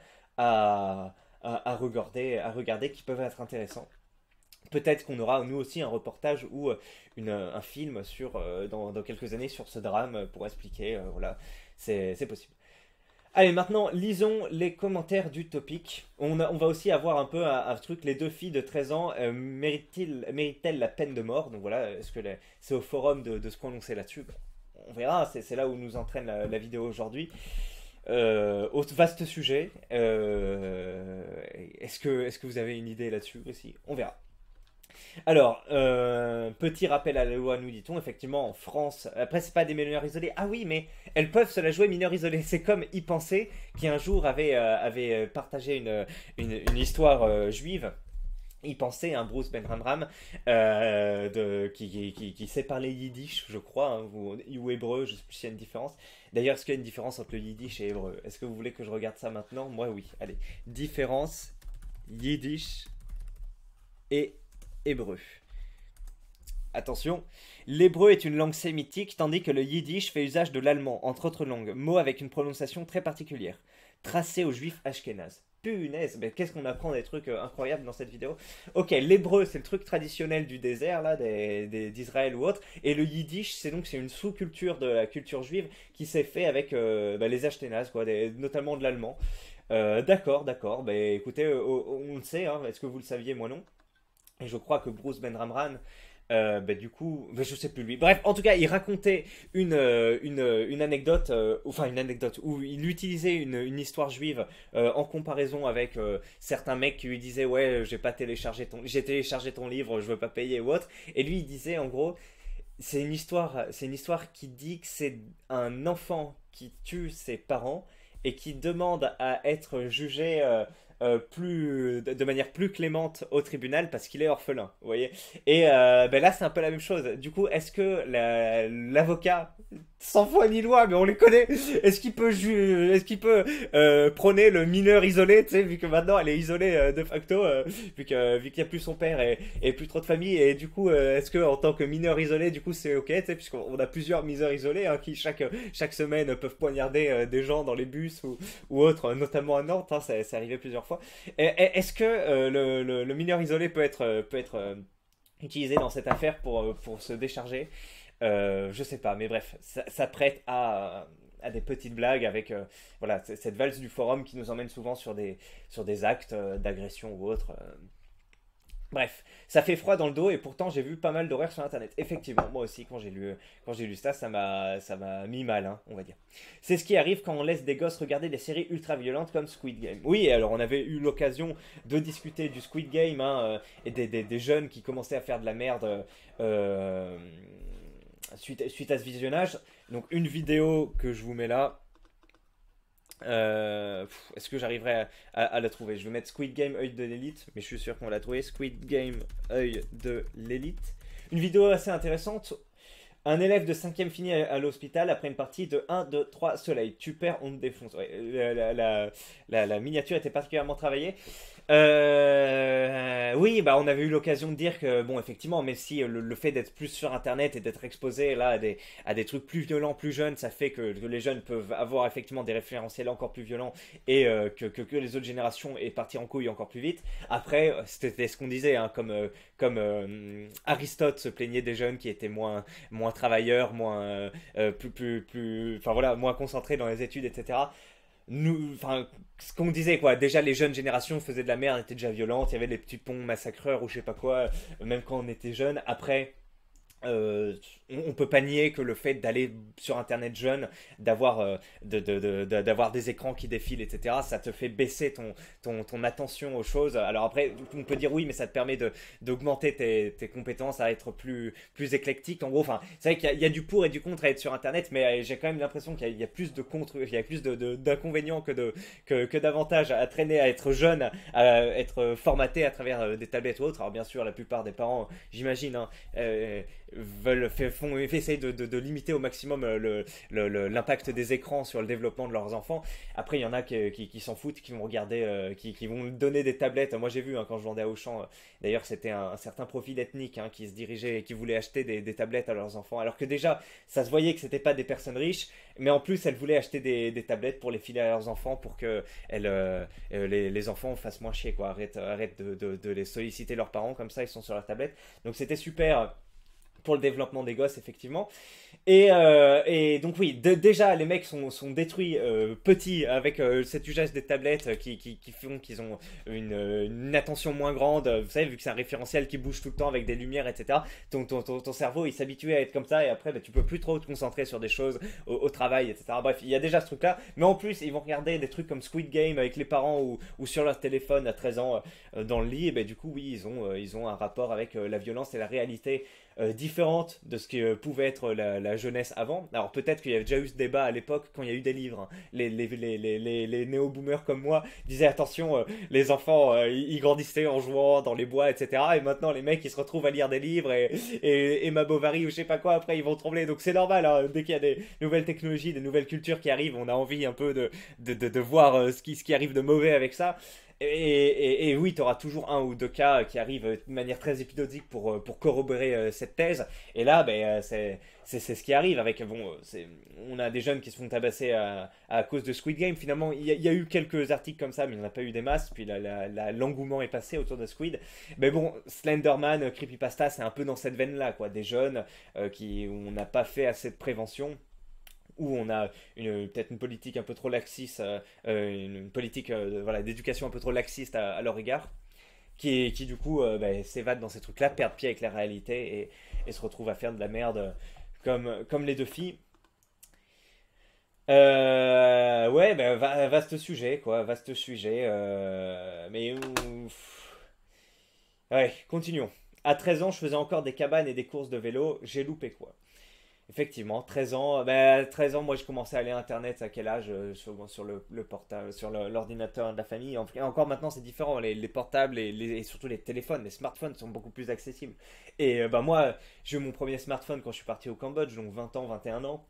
à regarder qui peuvent être intéressants. Peut-être qu'on aura nous aussi un reportage ou un film dans quelques années sur ce drame pour expliquer. Voilà, c'est possible. Allez, maintenant, lisons les commentaires du topic. On va aussi avoir un peu un truc. Les deux filles de 13 ans méritent-elles la peine de mort? Donc voilà, est-ce que c'est au forum de se prononcer là-dessus? Bon, on verra, c'est là où nous entraîne la vidéo aujourd'hui. Au vaste sujet. Est-ce que vous avez une idée là-dessus aussi? On verra. Alors, petit rappel à la loi, nous dit-on, effectivement, en France, après, c'est pas des mineurs isolés. Ah oui, mais elles peuvent se la jouer mineurs isolés. C'est comme Y Penser, qui un jour avait partagé une histoire juive. Y Penser, un Bruce Benramram, qui sait parler yiddish, je crois, hein, ou hébreu, je sais plus s'il y a une différence. D'ailleurs, est-ce qu'il y a une différence entre le yiddish et hébreu? Est-ce que vous voulez que je regarde ça maintenant? Moi, oui. Allez, différence yiddish et hébreu. Attention, l'hébreu est une langue sémitique tandis que le yiddish fait usage de l'allemand, entre autres langues, mot avec une prononciation très particulière, tracé aux juifs ashkénazes. Punaise, mais qu'est-ce qu'on apprend des trucs incroyables dans cette vidéo. Ok, l'hébreu c'est le truc traditionnel du désert, là, d'Israël ou autre, et le yiddish c'est une sous-culture de la culture juive qui s'est fait avec les ashkénazes, quoi, notamment de l'allemand. D'accord, bah écoutez, on le sait, hein, est-ce que vous le saviez, moi non? Et je crois que Bruce Benramran, du coup, je sais plus lui. Bref, en tout cas, il racontait une anecdote, enfin une anecdote, où il utilisait une histoire juive en comparaison avec certains mecs qui lui disaient ouais, j'ai téléchargé ton livre, je veux pas payer ou autre. Et lui, il disait en gros, c'est une histoire qui dit que c'est un enfant qui tue ses parents et qui demande à être jugé de manière plus clémente au tribunal parce qu'il est orphelin, vous voyez. Et là, c'est un peu la même chose. Du coup, est-ce que l'avocat, sans foi ni loi, mais on les connaît, est-ce qu'il peut prôner le mineur isolé, tu sais, vu que maintenant elle est isolée de facto, vu qu'il n'y a plus son père et plus trop de famille, et du coup, est-ce que en tant que mineur isolé, du coup, c'est ok, tu sais, puisqu'on a plusieurs mineurs isolés hein, qui chaque semaine peuvent poignarder des gens dans les bus ou autres, notamment à Nantes, hein, c'est arrivé plusieurs fois. Est-ce que le mineur isolé peut être utilisé dans cette affaire pour se décharger? Je sais pas, mais bref, ça prête à des petites blagues avec voilà, cette valse du forum qui nous emmène souvent sur des actes d'agression ou autre. Bref, ça fait froid dans le dos et pourtant j'ai vu pas mal d'horreurs sur internet. Effectivement, moi aussi quand j'ai lu ça, ça m'a mis mal, hein, on va dire. C'est ce qui arrive quand on laisse des gosses regarder des séries ultra violentes comme Squid Game. Oui, alors on avait eu l'occasion de discuter du Squid Game hein, et des jeunes qui commençaient à faire de la merde euh, suite à ce visionnage. Donc une vidéo que je vous mets là. Est-ce que j'arriverai à la trouver? Je vais mettre Squid Game œil de l'élite, mais je suis sûr qu'on va la trouver. Squid Game œil de l'élite. Une vidéo assez intéressante. Un élève de 5ème finit à l'hôpital après une partie de 1, 2, 3 soleil. Tu perds, on te défonce. Ouais, la miniature était particulièrement travaillée. Oui, bah on avait eu l'occasion de dire que, bon, effectivement, mais si le fait d'être plus sur Internet et d'être exposé là à des trucs plus violents, plus jeunes, ça fait que les jeunes peuvent avoir effectivement des référentiels encore plus violents et que les autres générations aient parti en couille encore plus vite. Après, c'était ce qu'on disait, hein, comme Aristote se plaignait des jeunes qui étaient moins travailleurs, enfin voilà, moins concentrés dans les études, etc. Nous, enfin, ce qu'on disait quoi, déjà les jeunes générations faisaient de la merde, étaient déjà violentes, il y avait les petits ponts massacreurs ou je sais pas quoi, même quand on était jeune. Après, euh, on peut pas nier que le fait d'aller sur internet jeune, d'avoir d'avoir des écrans qui défilent, etc., ça te fait baisser ton attention aux choses. Alors après, on peut dire oui, mais ça te permet d'augmenter tes compétences, à être plus éclectique. En gros, enfin, c'est vrai qu'il y a du pour et du contre à être sur internet, mais j'ai quand même l'impression qu'il y a plus de contre, il y a plus d'inconvénients que d'avantages à traîner, à être jeune, à être formaté à travers des tablettes ou autres. Alors bien sûr, la plupart des parents, j'imagine, hein, essayent de limiter au maximum l'impact des écrans sur le développement de leurs enfants. Après, il y en a qui s'en foutent, qui vont regarder, qui vont donner des tablettes. Moi, j'ai vu hein, quand je vendais à Auchan, d'ailleurs, c'était un certain profil ethnique hein, qui se dirigeait et qui voulait acheter des tablettes à leurs enfants. Alors que déjà, ça se voyait que c'était pas des personnes riches, mais en plus, elles voulaient acheter des tablettes pour les filer à leurs enfants pour que les enfants fassent moins chier, quoi. Arrête de les solliciter leurs parents, comme ça, ils sont sur la tablette. Donc, c'était super pour le développement des gosses, effectivement. Et donc oui, déjà les mecs sont détruits petits avec cet usage des tablettes qui font qu'ils ont une attention moins grande. Vous savez, vu que c'est un référentiel qui bouge tout le temps avec des lumières, etc. Ton cerveau il s'habitue à être comme ça et après bah, tu peux plus trop te concentrer sur des choses au travail, etc. Bref, il y a déjà ce truc-là. Mais en plus, ils vont regarder des trucs comme Squid Game avec les parents ou sur leur téléphone à 13 ans dans le lit. Et ben, du coup, oui, ils ont un rapport avec la violence et la réalité différente de ce que pouvait être la jeunesse avant. Alors peut-être qu'il y avait déjà eu ce débat à l'époque quand il y a eu des livres. Hein. Les néo-boomers comme moi disaient attention, les enfants ils grandissaient en jouant dans les bois, etc. Et maintenant les mecs ils se retrouvent à lire des livres et Emma Bovary ou je sais pas quoi, après ils vont trembler. Donc c'est normal, hein. Dès qu'il y a des nouvelles technologies, des nouvelles cultures qui arrivent, on a envie un peu de voir ce qui arrive de mauvais avec ça. Et oui, tu auras toujours un ou deux cas qui arrivent de manière très épisodique pour corroborer cette thèse. Et là, ben, c'est ce qui arrive avec. Bon, on a des jeunes qui se font tabasser à cause de Squid Game. Finalement, il y a eu quelques articles comme ça, mais il n'y en a pas eu des masses. Puis l'engouement est passé autour de Squid. Mais bon, Slenderman, Creepypasta, c'est un peu dans cette veine-là, quoi. Des jeunes où on n'a pas fait assez de prévention où on a peut-être une politique un peu trop laxiste, une politique voilà, d'éducation un peu trop laxiste à leur égard, qui du coup bah, s'évadent dans ces trucs-là, perdent pied avec la réalité et se retrouvent à faire de la merde comme les deux filles. Ouais, bah, vaste sujet, quoi, vaste sujet. Mais ouais, continuons. À 13 ans, je faisais encore des cabanes et des courses de vélo. J'ai loupé quoi. Effectivement, 13 ans. Ben, 13 ans, moi, je commençais à aller à Internet à quel âge sur le portable, sur l'ordinateur de la famille. Encore maintenant, c'est différent. Les portables et surtout les téléphones, les smartphones sont beaucoup plus accessibles. Et ben, moi, j'ai eu mon premier smartphone quand je suis parti au Cambodge, donc 20 ans, 21 ans.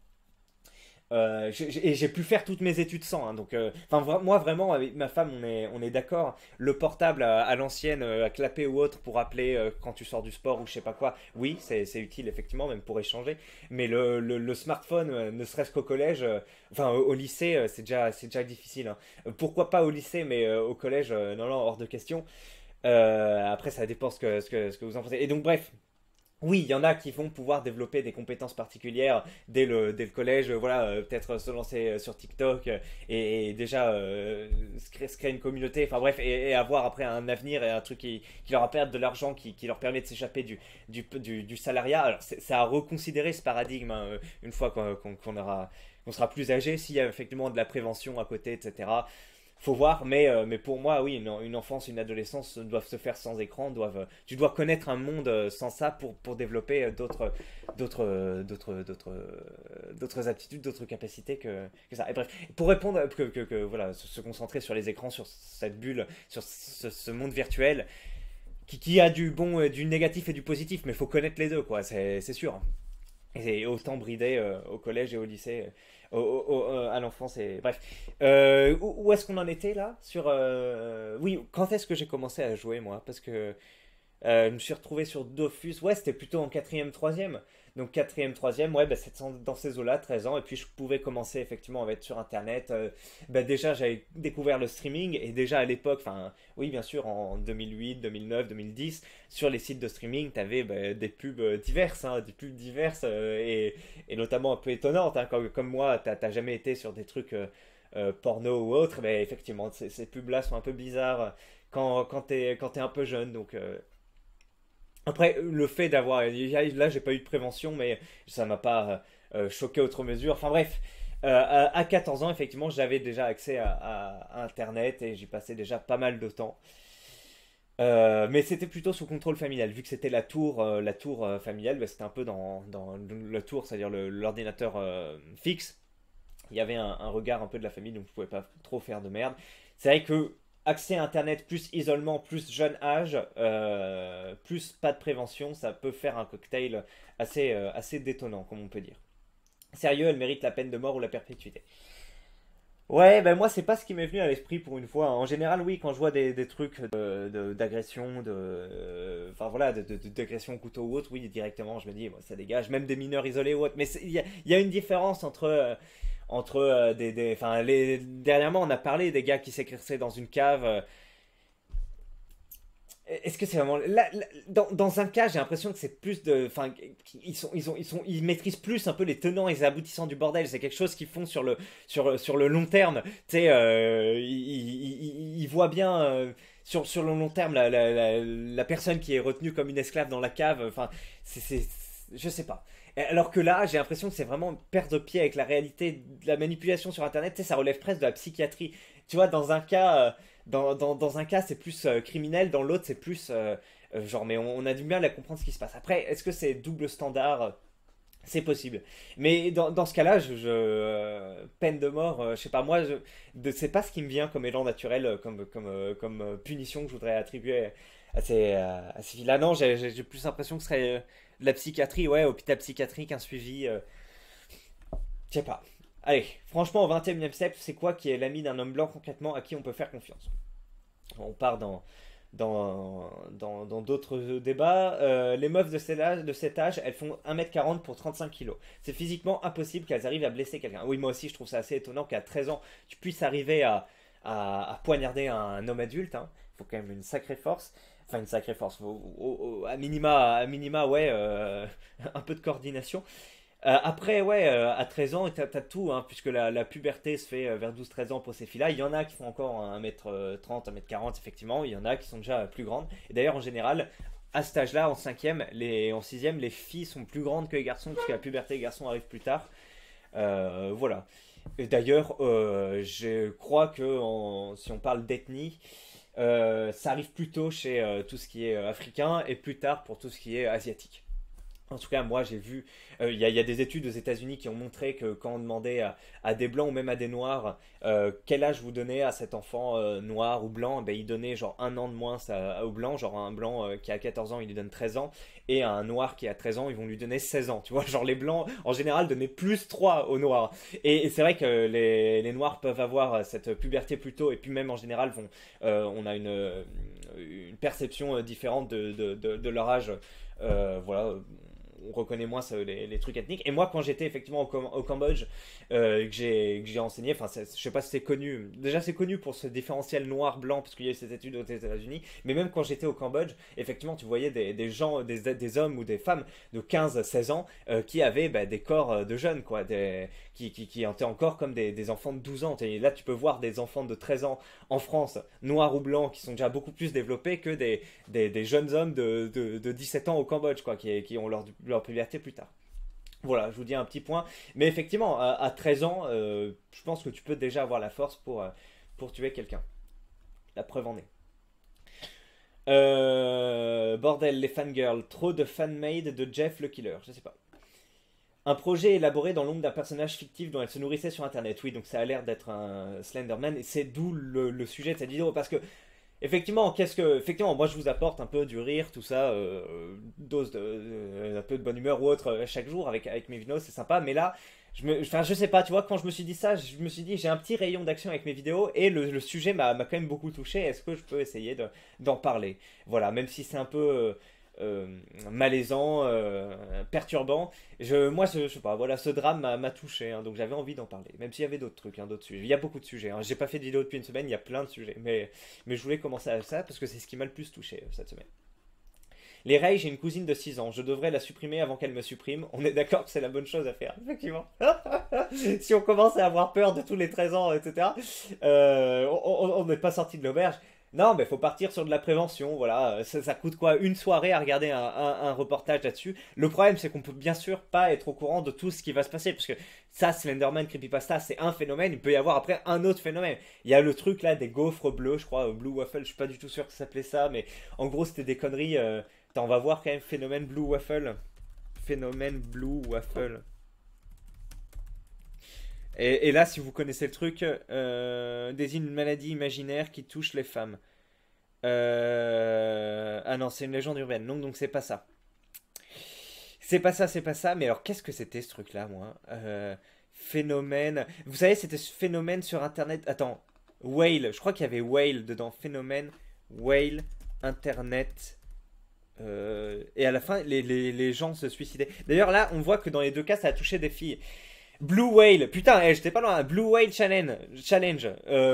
Et j'ai pu faire toutes mes études sans. Hein, donc, moi vraiment, avec ma femme, on est d'accord. Le portable à l'ancienne, à clapper ou autre pour appeler quand tu sors du sport ou je sais pas quoi, oui, c'est utile effectivement, même pour échanger. Mais le smartphone, ne serait-ce qu'au collège, enfin au lycée, c'est déjà difficile. Hein. Pourquoi pas au lycée, mais au collège, non, non, hors de question. Après, ça dépend ce que vous en pensez. Et donc, bref. Oui, il y en a qui vont pouvoir développer des compétences particulières dès le collège, voilà, peut-être se lancer sur TikTok et déjà se créer une communauté, enfin bref, et avoir après un avenir et un truc qui leur apporte de l'argent, qui leur permet de s'échapper du salariat. Alors c'est à reconsidérer ce paradigme hein, une fois qu'on sera plus âgé, s'il y a effectivement de la prévention à côté, etc. Faut voir, mais pour moi, oui, une enfance, une adolescence doivent se faire sans écran, tu dois connaître un monde sans ça pour développer d'autres aptitudes, d'autres capacités que ça. Et bref, pour répondre, voilà, se concentrer sur les écrans, sur cette bulle, sur ce monde virtuel, qui a du bon, du négatif et du positif, mais il faut connaître les deux, quoi, c'est sûr. Et autant bridé au collège et au lycée, à l'enfance et bref. Où est-ce qu'on en était là sur oui, quand est-ce que j'ai commencé à jouer moi? Parce que je me suis retrouvé sur Dofus. Ouais, c'était plutôt en quatrième, troisième. Donc quatrième, troisième, ouais, bah, c'est dans ces eaux-là, 13 ans. Et puis je pouvais commencer effectivement à être sur Internet. Bah, déjà, j'avais découvert le streaming. Et déjà à l'époque, enfin, oui, bien sûr, en 2008, 2009, 2010, sur les sites de streaming, tu avais bah, des pubs diverses, hein, des pubs diverses et notamment un peu étonnantes. Hein, comme moi, t'as jamais été sur des trucs porno ou autre. Mais effectivement, ces pubs-là sont un peu bizarres quand t'es un peu jeune. Donc. Après, le fait d'avoir. Là, j'ai pas eu de prévention, mais ça m'a pas choqué outre mesure. Enfin bref, à 14 ans, effectivement, j'avais déjà accès à Internet et j'y passais déjà pas mal de temps. Mais c'était plutôt sous contrôle familial. Vu que c'était la tour familiale, bah, c'était un peu dans la tour, c'est-à-dire l'ordinateur fixe. Il y avait un regard un peu de la famille, donc je pouvais pas trop faire de merde. C'est vrai que accès à Internet, plus isolement, plus jeune âge, plus pas de prévention, ça peut faire un cocktail assez détonnant, comme on peut dire. Sérieux, elle mérite la peine de mort ou la perpétuité. Ouais, ben moi c'est pas ce qui m'est venu à l'esprit pour une fois. En général, oui, quand je vois des trucs d'agression, enfin voilà, d'agression au couteau ou autre, oui, directement, je me dis, bon, ça dégage, même des mineurs isolés ou autre. Mais il y a une différence entre enfin, dernièrement, on a parlé des gars qui s'écrissaient dans une cave. Est-ce que c'est vraiment dans un cas, j'ai l'impression que c'est plus de, enfin, ils maîtrisent plus un peu les tenants et les aboutissants du bordel. C'est quelque chose qu'ils font sur le long terme. Tu sais, ils voient bien sur le long terme la personne qui est retenue comme une esclave dans la cave. Enfin, je sais pas. Alors que là, j'ai l'impression que c'est vraiment perdre pied avec la réalité de la manipulation sur Internet. Tu sais, ça relève presque de la psychiatrie. Tu vois, dans un cas, c'est plus criminel, dans l'autre, c'est plus genre, mais on a du mal à comprendre ce qui se passe. Après, est-ce que c'est double standard? C'est possible. Mais dans ce cas-là, peine de mort, je sais pas, moi, c'est pas ce qui me vient comme élan naturel, comme punition que je voudrais attribuer à ces filles-là. Non, j'ai plus l'impression que ce serait de la psychiatrie, ouais, hôpital psychiatrique, un suivi. Je sais pas. Allez, franchement, au 21e siècle, c'est quoi qui est l'ami d'un homme blanc concrètement à qui on peut faire confiance? On part dans d'autres débats. Les meufs de cet âge, elles font 1m40 pour 35 kilos. C'est physiquement impossible qu'elles arrivent à blesser quelqu'un. Oui, moi aussi, je trouve ça assez étonnant qu'à 13 ans, tu puisses arriver à poignarder un homme adulte. Hein. Il faut quand même une sacrée force. Enfin, une sacrée force. À minima, ouais, un peu de coordination. Après, ouais, à 13 ans, t'as tout, hein, puisque la puberté se fait vers 12-13 ans pour ces filles-là. Il y en a qui font encore 1m30, 1m40, effectivement. Il y en a qui sont déjà plus grandes. Et d'ailleurs, en général, à cet âge-là, en cinquième, en sixième, les filles sont plus grandes que les garçons, puisque la puberté des garçons arrive plus tard. Voilà. Et d'ailleurs, je crois que si on parle d'ethnie, ça arrive plus tôt chez tout ce qui est africain et plus tard pour tout ce qui est asiatique. En tout cas, moi j'ai vu, il y a des études aux États-Unis qui ont montré que quand on demandait à des blancs ou même à des noirs quel âge vous donnez à cet enfant noir ou blanc, ben, ils donnaient genre un an de moins au blanc, genre un blanc qui a 14 ans, il lui donne 13 ans, et à un noir qui a 13 ans, ils vont lui donner 16 ans. Tu vois, genre les blancs en général donnaient plus 3 aux noirs. Et c'est vrai que les noirs peuvent avoir cette puberté plus tôt, et puis même en général, on a une perception différente de leur âge. Voilà on reconnaît moins les trucs ethniques. Et moi, quand j'étais effectivement au Cambodge, que j'ai enseigné, enfin, je sais pas si c'est connu. Déjà, c'est connu pour ce différentiel noir-blanc, parce qu'il y a eu cette étude aux États-Unis. Mais même quand j'étais au Cambodge, effectivement, tu voyais des gens, des hommes ou des femmes de 15-16 ans qui avaient des corps de jeunes, quoi, qui étaient encore comme des enfants de 12 ans. Et là, tu peux voir des enfants de 13 ans en France, noirs ou blancs, qui sont déjà beaucoup plus développés que des jeunes hommes de 17 ans au Cambodge, quoi, qui ont leur puberté plus tard. Voilà, je vous dis un petit point. Mais effectivement, à 13 ans, je pense que tu peux déjà avoir la force pour tuer quelqu'un. La preuve en est. Bordel, les fangirls. Trop de fanmade de Jeff le Killer. Je sais pas. Un projet élaboré dans l'ombre d'un personnage fictif dont elle se nourrissait sur internet. Oui, donc ça a l'air d'être un Slenderman. Et c'est d'où le sujet de cette vidéo. Parce que effectivement, effectivement, moi je vous apporte un peu du rire, tout ça, dose un peu de bonne humeur ou autre chaque jour avec mes vidéos, c'est sympa. Mais là, enfin, je sais pas, tu vois, quand je me suis dit ça, je me suis dit j'ai un petit rayon d'action avec mes vidéos et le sujet m'a quand même beaucoup touché. Est-ce que je peux essayer d'en parler? Voilà, même si c'est un peu malaisant, perturbant. Moi, je sais pas, voilà, ce drame m'a touché, hein, donc j'avais envie d'en parler. Même s'il y avait d'autres trucs, hein, d'autres sujets. Il y a beaucoup de sujets. Hein. J'ai pas fait de vidéo depuis une semaine, il y a plein de sujets. Mais je voulais commencer avec ça parce que c'est ce qui m'a le plus touché cette semaine. Les Ray, j'ai une cousine de 6 ans. Je devrais la supprimer avant qu'elle me supprime. On est d'accord que c'est la bonne chose à faire, effectivement. Si on commence à avoir peur de tous les 13 ans, etc., on n'est pas sorti de l'auberge. Non, mais faut partir sur de la prévention, voilà. Ça coûte quoi? Une soirée à regarder un reportage là-dessus. Le problème, c'est qu'on peut bien sûr pas être au courant de tout ce qui va se passer, parce que ça, Slenderman Creepypasta, c'est un phénomène. Il peut y avoir après un autre phénomène. Il y a le truc là des gaufres bleus, je crois, Blue Waffle. Je suis pas du tout sûr que ça s'appelait ça, mais en gros, c'était des conneries. Attends, on va voir quand même phénomène Blue Waffle. Phénomène Blue Waffle. Et là, si vous connaissez le truc, désigne une maladie imaginaire qui touche les femmes. Ah non, c'est une légende urbaine. Donc c'est pas ça. C'est pas ça, c'est pas ça. Mais alors, qu'est-ce que c'était ce truc-là, moi? Phénomène. Vous savez, c'était ce phénomène sur Internet. Attends, Whale. Je crois qu'il y avait Whale dedans. Phénomène, Whale, Internet. Et à la fin, les gens se suicidaient. D'ailleurs, là, on voit que dans les deux cas, ça a touché des filles. Blue Whale, putain, j'étais pas loin. Blue Whale Challenge.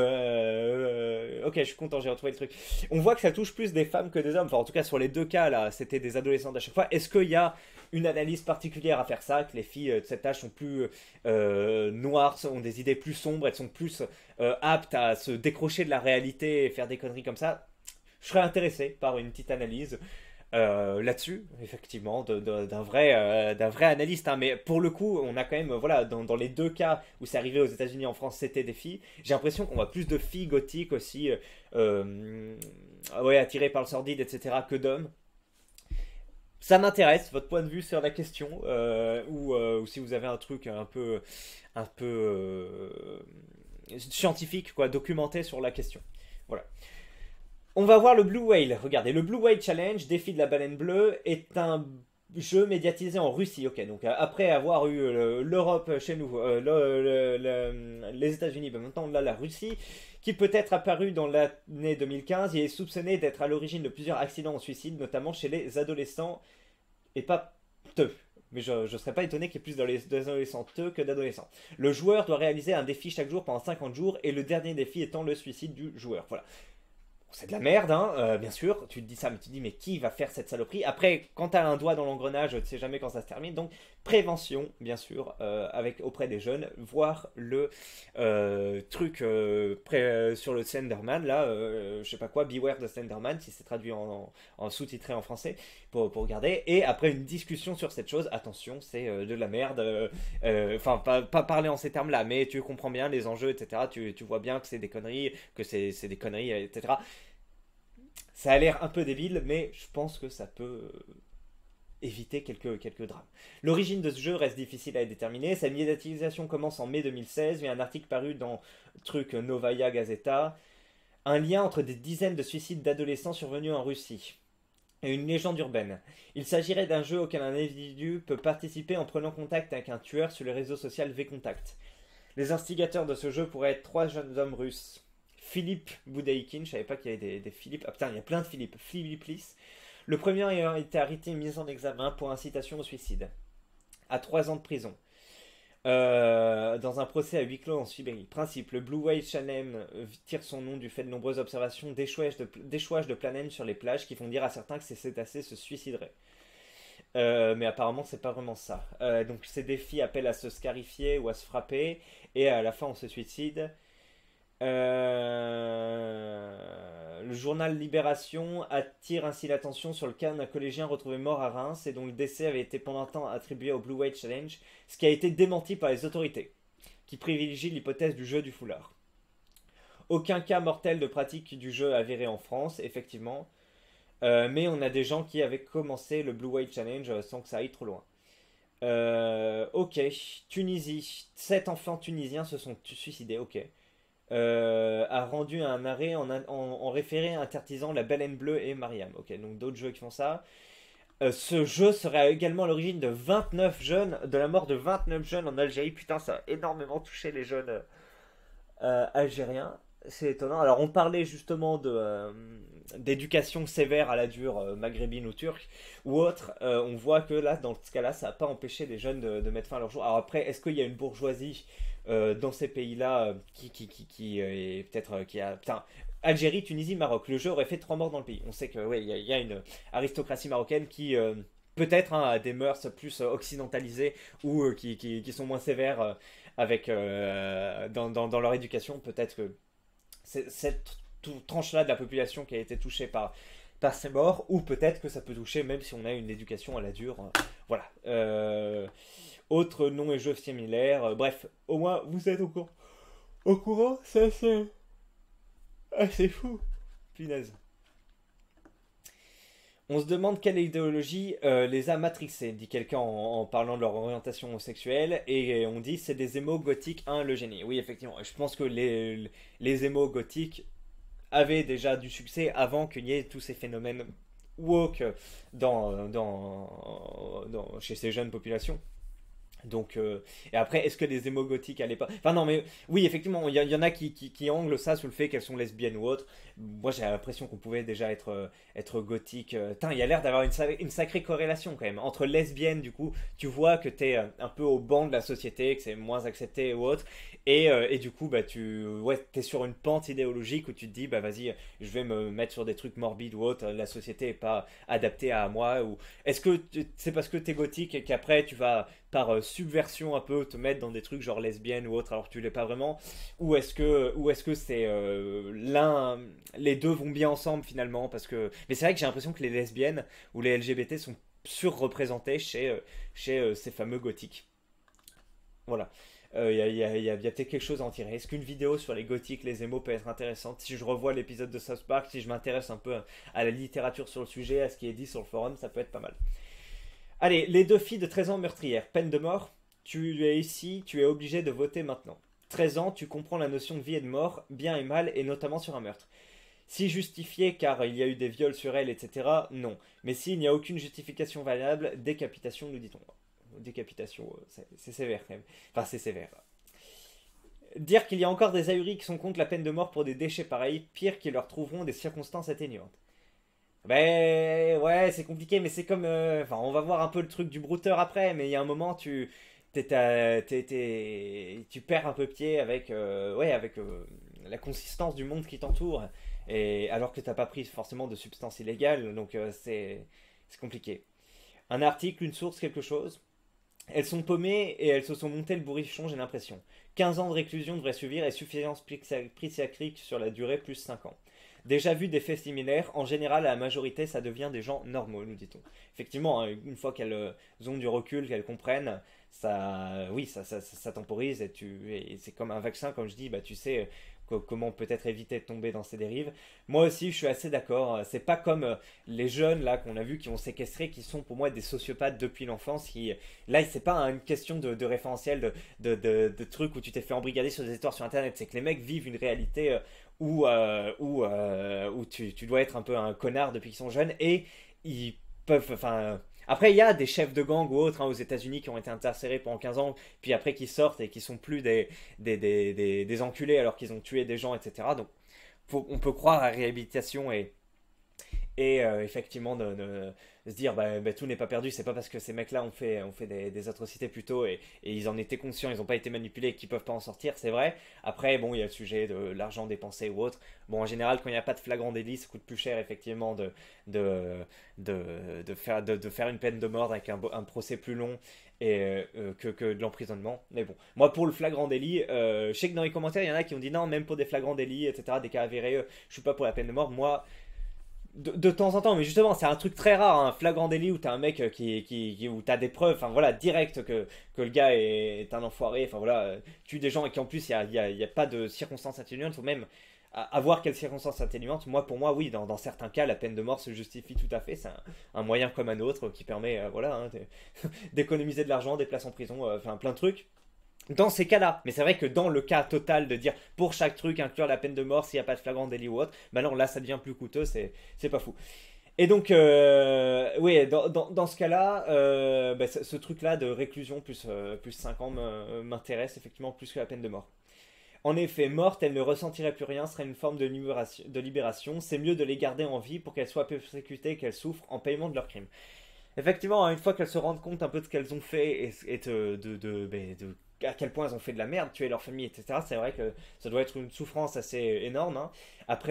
Ok, je suis content, j'ai retrouvé le truc. On voit que ça touche plus des femmes que des hommes. Enfin, en tout cas, sur les deux cas, là, c'était des adolescentes à chaque fois. Est-ce qu'il y a une analyse particulière à faire ça? Que les filles de cet âge sont plus noires, ont des idées plus sombres, elles sont plus aptes à se décrocher de la réalité et faire des conneries comme ça? Je serais intéressé par une petite analyse là-dessus, effectivement, d'un vrai analyste. Hein. Mais pour le coup, on a quand même, voilà, dans les deux cas où c'est arrivé aux États-Unis, en France, c'était des filles. J'ai l'impression qu'on voit plus de filles gothiques aussi, ouais, attirées par le sordide, etc., que d'hommes. Ça m'intéresse, votre point de vue sur la question, ou si vous avez un truc un peu scientifique, quoi, documenté sur la question. Voilà. On va voir le Blue Whale. Regardez, le Blue Whale Challenge, défi de la baleine bleue, est un jeu médiatisé en Russie. Ok, donc après avoir eu l'Europe chez nous, les États-Unis, ben maintenant là la Russie, qui peut être apparu dans l'année 2015, il est soupçonné d'être à l'origine de plusieurs accidents en suicide, notamment chez les adolescents et pas teux. Mais je ne serais pas étonné qu'il y ait plus d'adolescents teux que d'adolescents. Le joueur doit réaliser un défi chaque jour pendant 50 jours, et le dernier défi étant le suicide du joueur. Voilà. C'est de la merde, hein, bien sûr. Tu te dis ça, mais tu te dis, mais qui va faire cette saloperie? Après, quand t'as un doigt dans l'engrenage, tu sais jamais quand ça se termine. Donc, prévention, bien sûr, auprès des jeunes. Voir le truc sur le Slenderman, là, je sais pas quoi, Beware the Slenderman, si c'est traduit en sous-titré en français, pour regarder. Et après, une discussion sur cette chose. Attention, c'est de la merde. Enfin, pas parler en ces termes-là, mais tu comprends bien les enjeux, etc. Tu vois bien que c'est des conneries, c'est des conneries, etc. Ça a l'air un peu débile, mais je pense que ça peut éviter quelques drames. L'origine de ce jeu reste difficile à déterminer. Sa médiatisation commence en mai 2016 via un article paru dans truc Novaya Gazeta. Un lien entre des dizaines de suicides d'adolescents survenus en Russie et une légende urbaine. Il s'agirait d'un jeu auquel un individu peut participer en prenant contact avec un tueur sur le réseau social VKontakte. Les instigateurs de ce jeu pourraient être 3 jeunes hommes russes. Philippe Boudaikin, je savais pas qu'il y avait des Philippe. Ah putain, il y a plein de Philippe. Philippe Lis, Le premier ayant été arrêté et mis en examen pour incitation au suicide, à 3 ans de prison. Dans un procès à huis clos en Sibérie. Principe, le Blue Whale Channel tire son nom du fait de nombreuses observations d'échouage de planètes sur les plages qui font dire à certains que ces cétacés se suicideraient. Mais apparemment, c'est pas vraiment ça. Donc, ces défis appellent à se scarifier ou à se frapper, et à la fin, on se suicide. Le journal Libération attire ainsi l'attention sur le cas d'un collégien retrouvé mort à Reims et dont le décès avait été pendant un temps attribué au Blue Whale Challenge, ce qui a été démenti par les autorités, qui privilégient l'hypothèse du jeu du foulard. Aucun cas mortel de pratique du jeu avéré en France, effectivement, mais on a des gens qui avaient commencé le Blue Whale Challenge sans que ça aille trop loin. Ok, Tunisie, 7 enfants tunisiens se sont suicidés, ok. A rendu un arrêt en référé interdisant la Baleine Bleue et Mariam. Ok, donc d'autres jeux qui font ça. Ce jeu serait également à l'origine de 29 jeunes, de la mort de 29 jeunes en Algérie. Putain, ça a énormément touché les jeunes algériens. C'est étonnant. Alors, on parlait justement d'éducation sévère à la dure maghrébine ou turque ou autre. On voit que là, dans ce cas-là, ça n'a pas empêché les jeunes de mettre fin à leur jour. Alors après, est-ce qu'il y a une bourgeoisie dans ces pays-là qui est peut-être qui a putain Algérie, Tunisie, Maroc. Le jeu aurait fait 3 morts dans le pays. On sait que ouais, il y a une aristocratie marocaine qui peut-être a des mœurs plus occidentalisées ou qui sont moins sévères avec dans leur éducation. Peut-être que c'est cette tranche-là de la population qui a été touchée par ces morts, ou peut-être que ça peut toucher même si on a une éducation à la dure. Voilà. Autre nom et jeux similaires. Bref, au moins vous êtes au courant, c'est assez fou. Punaise. On se demande quelle idéologie les a matrixés, dit quelqu'un en parlant de leur orientation sexuelle, et on dit c'est des émos gothiques, le génie. Oui, effectivement, je pense que les émos gothiques avaient déjà du succès avant qu'il y ait tous ces phénomènes woke chez ces jeunes populations. Donc, et après, est-ce que les émos gothiques à l'époque. Enfin, non, mais oui, effectivement, il y en a qui anglent ça sous le fait qu'elles sont lesbiennes ou autres. Moi, j'ai l'impression qu'on pouvait déjà être gothique. Il y a l'air d'avoir une sacrée corrélation quand même. Entre lesbiennes, du coup, tu vois que t'es un peu au banc de la société, que c'est moins accepté ou autre. Et du coup, bah, t'es sur une pente idéologique où tu te dis, bah vas-y, je vais me mettre sur des trucs morbides ou autres. La société est pas adaptée à moi. Ou est-ce que c'est parce que t'es gothique et qu'après tu vas par subversion un peu te mettre dans des trucs genre lesbienne ou autre alors que tu l'es pas vraiment, ou est-ce que c'est les deux vont bien ensemble finalement, parce que mais c'est vrai que j'ai l'impression que les lesbiennes ou les LGBT sont surreprésentés chez ces fameux gothiques. Voilà. Il y a peut-être quelque chose à en tirer. Est-ce qu'une vidéo sur les gothiques, les émos peut être intéressante? Si je revois l'épisode de South Park, si je m'intéresse un peu à la littérature sur le sujet, à ce qui est dit sur le forum, ça peut être pas mal. Allez, les 2 filles de 13 ans meurtrières, peine de mort. Tu es ici, tu es obligé de voter maintenant. 13 ans, tu comprends la notion de vie et de mort, bien et mal, et notamment sur un meurtre. Si justifié car il y a eu des viols sur elle, etc., non. Mais s'il n'y a aucune justification valable, décapitation, nous dit-on. Décapitation, c'est sévère quand même. Enfin, c'est sévère. Dire qu'il y a encore des ahuris qui sont contre la peine de mort pour des déchets pareils, pire qu'ils leur trouveront des circonstances atténuantes. Ben ouais, c'est compliqué, mais c'est comme. Enfin, on va voir un peu le truc du brouteur après, mais il y a un moment, tu perds un peu pied avec la consistance du monde qui t'entoure, et alors que t'as pas pris forcément de substances illégales, donc c'est compliqué. Un article, une source, quelque chose. Elles sont paumées et elles se sont montées le bourrichon, j'ai l'impression. 15 ans de réclusion devrait suivre et suffisance psychiatrique sur la durée, plus 5 ans. Déjà vu des faits similaires, en général, à la majorité, ça devient des gens normaux, nous dit-on. Effectivement, une fois qu'elles ont du recul, qu'elles comprennent, ça temporise et c'est comme un vaccin, comme je dis, bah tu sais comment peut-être éviter de tomber dans ces dérives. Moi aussi, je suis assez d'accord. C'est pas comme les jeunes là qu'on a vu qui ont séquestré, qui sont pour moi des sociopathes depuis l'enfance. Là, c'est pas une question de référentiel, de trucs où tu t'es fait embrigader sur des histoires sur Internet. C'est que les mecs vivent une réalité où tu dois être un peu un connard depuis qu'ils sont jeunes et ils peuvent. Enfin. Après, il y a des chefs de gang ou autres aux États-Unis qui ont été incarcérés pendant 15 ans, puis après qui sortent et qui sont plus des enculés alors qu'ils ont tué des gens, etc. Donc, on peut croire à la réhabilitation et effectivement de se dire tout n'est pas perdu, c'est pas parce que ces mecs-là ont fait des atrocités plus tôt et ils en étaient conscients, ils n'ont pas été manipulés et qu'ils peuvent pas en sortir, c'est vrai. Après, bon, il y a le sujet de l'argent dépensé ou autre. Bon, en général, quand il n'y a pas de flagrant délit, ça coûte plus cher effectivement de, de faire une peine de mort avec un procès plus long que de l'emprisonnement. Mais bon, moi pour le flagrant délit, je sais que dans les commentaires il y en a qui ont dit non, même pour des flagrants délits, etc., des cas avérés, je suis pas pour la peine de mort. Moi, de temps en temps, mais justement, c'est un truc très rare, un flagrant délit où t'as un mec où t'as des preuves, enfin voilà, direct que le gars est un enfoiré, enfin voilà, tue des gens et qu'en plus il y a pas de circonstances atténuantes, faut même avoir quelles circonstances atténuantes. Moi, pour moi, oui, dans certains cas, la peine de mort se justifie tout à fait. C'est un moyen comme un autre qui permet, voilà, hein, d'économiser de l'argent, des places en prison, enfin plein de trucs. Dans ces cas-là, mais c'est vrai que dans le cas total de dire pour chaque truc inclure la peine de mort s'il n'y a pas de flagrant délit ou autre, bah non, là ça devient plus coûteux, c'est pas fou. Et donc, oui, dans ce cas-là, ce truc-là de réclusion plus 5 ans m'intéresse effectivement plus que la peine de mort. En effet, morte, elle ne ressentirait plus rien, serait une forme de libération. C'est mieux de les garder en vie pour qu'elles soient persécutées et qu'elles souffrent en paiement de leurs crimes. Effectivement, hein, une fois qu'elles se rendent compte un peu de ce qu'elles ont fait et à quel point elles ont fait de la merde, tuer leur famille, etc., c'est vrai que ça doit être une souffrance assez énorme, hein. Après,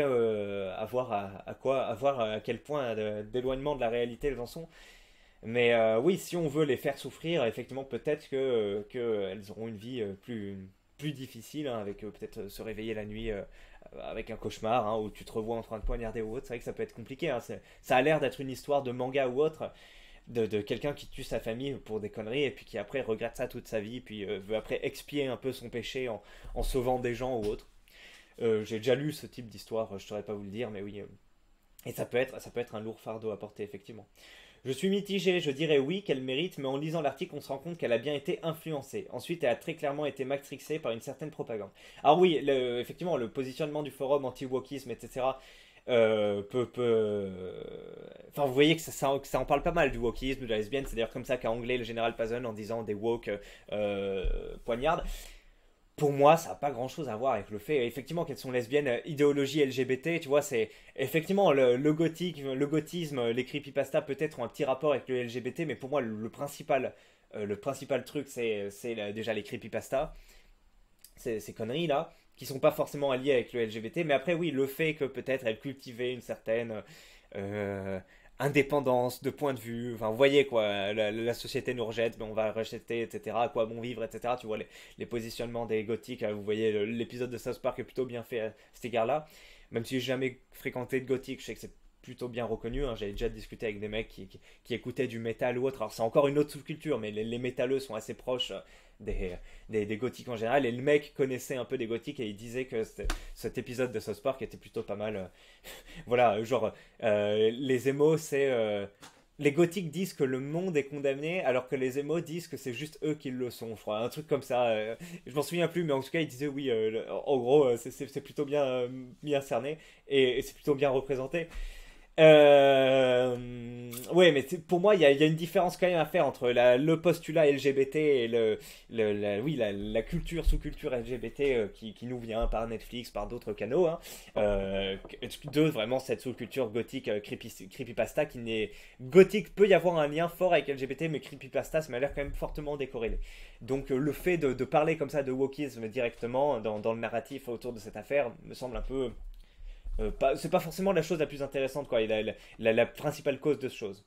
à voir à quel point d'éloignement de la réalité elles en sont. Mais oui, si on veut les faire souffrir, effectivement, peut-être que elles auront une vie plus difficile, hein, avec peut-être se réveiller la nuit avec un cauchemar, hein, où tu te revois en train de poignarder ou autre. C'est vrai que ça peut être compliqué, hein. Ça a l'air d'être une histoire de manga ou autre, de quelqu'un qui tue sa famille pour des conneries et puis qui après regrette ça toute sa vie, puis veut après expier un peu son péché en sauvant des gens ou autre. J'ai déjà lu ce type d'histoire, je saurais pas vous le dire, mais oui. Et ça peut être un lourd fardeau à porter, effectivement. Je suis mitigé, je dirais oui qu'elle mérite, mais en lisant l'article, on se rend compte qu'elle a bien été influencée. Ensuite, elle a très clairement été matrixée par une certaine propagande. Alors oui, effectivement, le positionnement du forum anti-wokisme, etc., Enfin, vous voyez que ça en parle pas mal du wokisme, de la lesbienne. C'est d'ailleurs comme ça qu'a anglais le général Pazon en disant des woke poignardes. Pour moi, ça n'a pas grand chose à voir avec le fait, effectivement, qu'elles sont lesbiennes, idéologie LGBT, tu vois, c'est effectivement le gothique, le gothisme, les creepypasta peut-être ont un petit rapport avec le LGBT, mais pour moi, le principal truc, c'est déjà les creepypasta, ces conneries là, qui sont pas forcément alliées avec le LGBT, mais après, oui, le fait que peut-être elles cultivaient une certaine euh, indépendance de point de vue. Enfin, vous voyez quoi, la société nous rejette, mais on va rejeter, etc. À quoi bon vivre, etc. Tu vois les positionnements des gothiques. Vous voyez, l'épisode de South Park est plutôt bien fait à cet égard-là. Même si j'ai jamais fréquenté de gothique, je sais que c'est plutôt bien reconnu, hein. J'avais déjà discuté avec des mecs qui écoutaient du métal ou autre. Alors c'est encore une autre sous-culture, mais les métalleux sont assez proches des, des gothiques en général. Et le mec connaissait un peu des gothiques et il disait que cet épisode de South Park était plutôt pas mal. Voilà, genre, les émos, les gothiques disent que le monde est condamné, alors que les émos disent que c'est juste eux qui le sont, je crois. Un truc comme ça. Je m'en souviens plus, mais en tout cas, ils disaient oui, en gros, c'est plutôt bien cerné et c'est plutôt bien représenté. Ouais, mais pour moi, il y a une différence quand même à faire entre le postulat LGBT et oui, la culture, sous-culture LGBT qui nous vient par Netflix, par d'autres canaux, hein. Euh, de vraiment cette sous-culture gothique, creepypasta qui n'est. Gothique peut y avoir un lien fort avec LGBT, mais creepypasta, ça m'a l'air quand même fortement décorrélé. Donc le fait de parler comme ça de wokisme directement dans le narratif autour de cette affaire me semble un peu c'est pas forcément la chose la plus intéressante, quoi, et la principale cause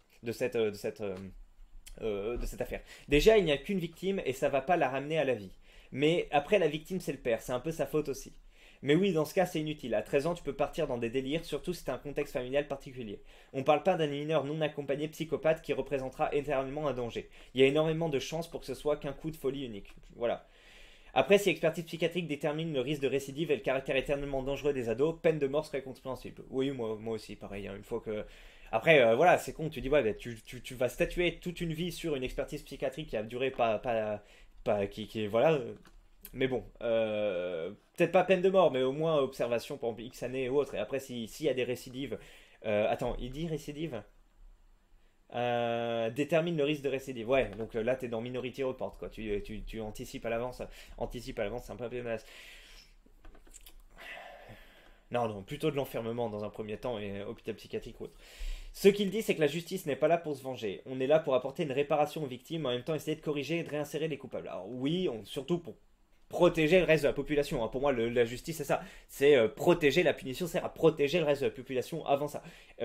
de cette affaire. Déjà, il n'y a qu'une victime et ça va pas la ramener à la vie. Mais après, la victime, c'est le père, c'est un peu sa faute aussi. Mais oui, dans ce cas, c'est inutile. À 13 ans, tu peux partir dans des délires, surtout si t'as un contexte familial particulier. On parle pas d'un mineur non accompagné psychopathe qui représentera éternellement un danger. Il y a énormément de chances pour que ce soit qu'un coup de folie unique. Voilà. Après, si l'expertise psychiatrique détermine le risque de récidive et le caractère éternellement dangereux des ados, peine de mort serait compréhensible. Oui, moi aussi, pareil, hein, une fois que. Après, voilà, c'est con, tu dis, ouais, bah, tu vas statuer toute une vie sur une expertise psychiatrique qui a duré voilà. Mais bon, peut-être pas peine de mort, mais au moins observation pendant X années et autres. Et après, s'il y a des récidives. Attends, il dit récidive. Détermine le risque de récidive. Ouais, donc là, t'es dans Minority Report, quoi. Tu anticipes à l'avance. Anticipe à l'avance, c'est un peu menace. Non, non, plutôt de l'enfermement dans un premier temps et hôpital psychiatrique ou autre. Ce qu'il dit, c'est que la justice n'est pas là pour se venger. On est là pour apporter une réparation aux victimes, en même temps essayer de corriger et de réinsérer les coupables. Alors oui, surtout pour protéger le reste de la population. Hein. Pour moi, la justice, c'est ça. C'est protéger la punition, c'est à protéger le reste de la population avant ça.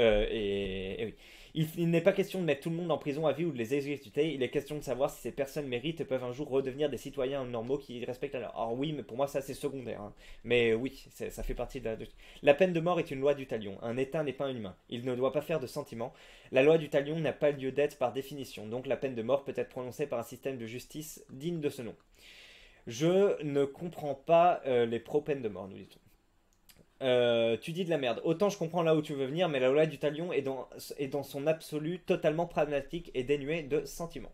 Et oui. Il n'est pas question de mettre tout le monde en prison à vie ou de les exécuter. Il est question de savoir si ces personnes méritent et peuvent un jour redevenir des citoyens normaux qui respectent la loi. Alors oui, mais pour moi, ça, c'est secondaire. Hein. Mais oui, ça fait partie de la... La peine de mort est une loi du talion. Un État n'est pas un humain. Il ne doit pas faire de sentiments. La loi du talion n'a pas lieu d'être par définition. Donc la peine de mort peut être prononcée par un système de justice digne de ce nom. Je ne comprends pas les pro-peines de mort, nous dit-on. Tu dis de la merde. Autant je comprends là où tu veux venir, mais la loi du talion est dans son absolu totalement pragmatique et dénuée de sentiments.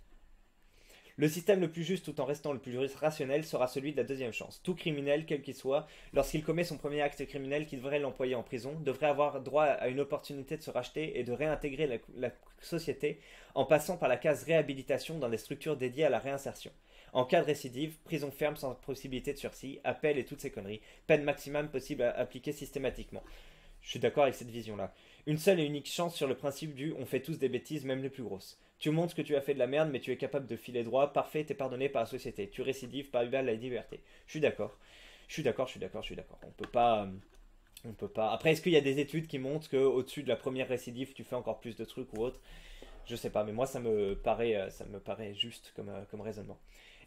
Le système le plus juste tout en restant le plus rationnel sera celui de la deuxième chance. Tout criminel, quel qu'il soit, lorsqu'il commet son premier acte criminel qui devrait l'employer en prison, devrait avoir droit à une opportunité de se racheter et de réintégrer la société en passant par la case réhabilitation dans des structures dédiées à la réinsertion. En cas de récidive, prison ferme sans possibilité de sursis, appel et toutes ces conneries. Peine maximum possible à appliquer systématiquement. Je suis d'accord avec cette vision-là. Une seule et unique chance sur le principe du on fait tous des bêtises, même les plus grosses. Tu montres que tu as fait de la merde, mais tu es capable de filer droit, parfait, t'es pardonné par la société. Tu récidives par égal à la liberté. Je suis d'accord. Je suis d'accord. On peut pas. On peut pas. Après, est-ce qu'il y a des études qui montrent qu'au-dessus de la première récidive, tu fais encore plus de trucs ou autre? Je sais pas, mais moi ça me paraît juste comme raisonnement.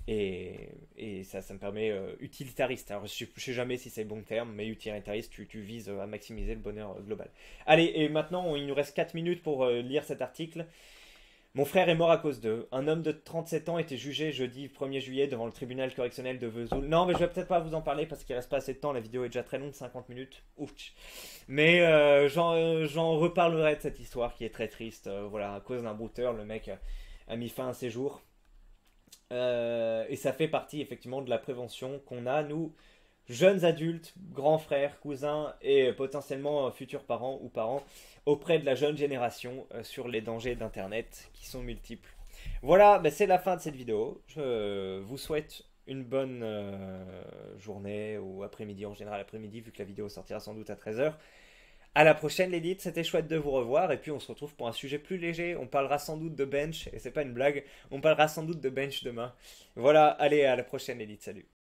Et ça me permet utilitariste. Alors je sais jamais si c'est le bon terme, mais utilitariste, tu vises à maximiser le bonheur global. Allez, et maintenant il nous reste 4 minutes pour lire cet article. Mon frère est mort à cause d'eux. Un homme de 37 ans était jugé jeudi 1er juillet devant le tribunal correctionnel de Vesoul. Non, mais je vais peut-être pas vous en parler parce qu'il reste pas assez de temps. La vidéo est déjà très longue, 50 minutes. Ouf. Mais j'en reparlerai de cette histoire qui est très triste. Voilà, à cause d'un brouteur, le mec a mis fin à ses jours. Et ça fait partie effectivement de la prévention qu'on a, nous, jeunes adultes, grands frères, cousins et potentiellement futurs parents ou parents, auprès de la jeune génération sur les dangers d'Internet qui sont multiples. Voilà, ben c'est la fin de cette vidéo. Je vous souhaite une bonne journée ou après-midi, en général après-midi, vu que la vidéo sortira sans doute à 13h. À la prochaine, l'élite, c'était chouette de vous revoir, et puis on se retrouve pour un sujet plus léger. On parlera sans doute de bench, et c'est pas une blague, on parlera sans doute de bench demain. Voilà, allez, à la prochaine, l'élite, salut.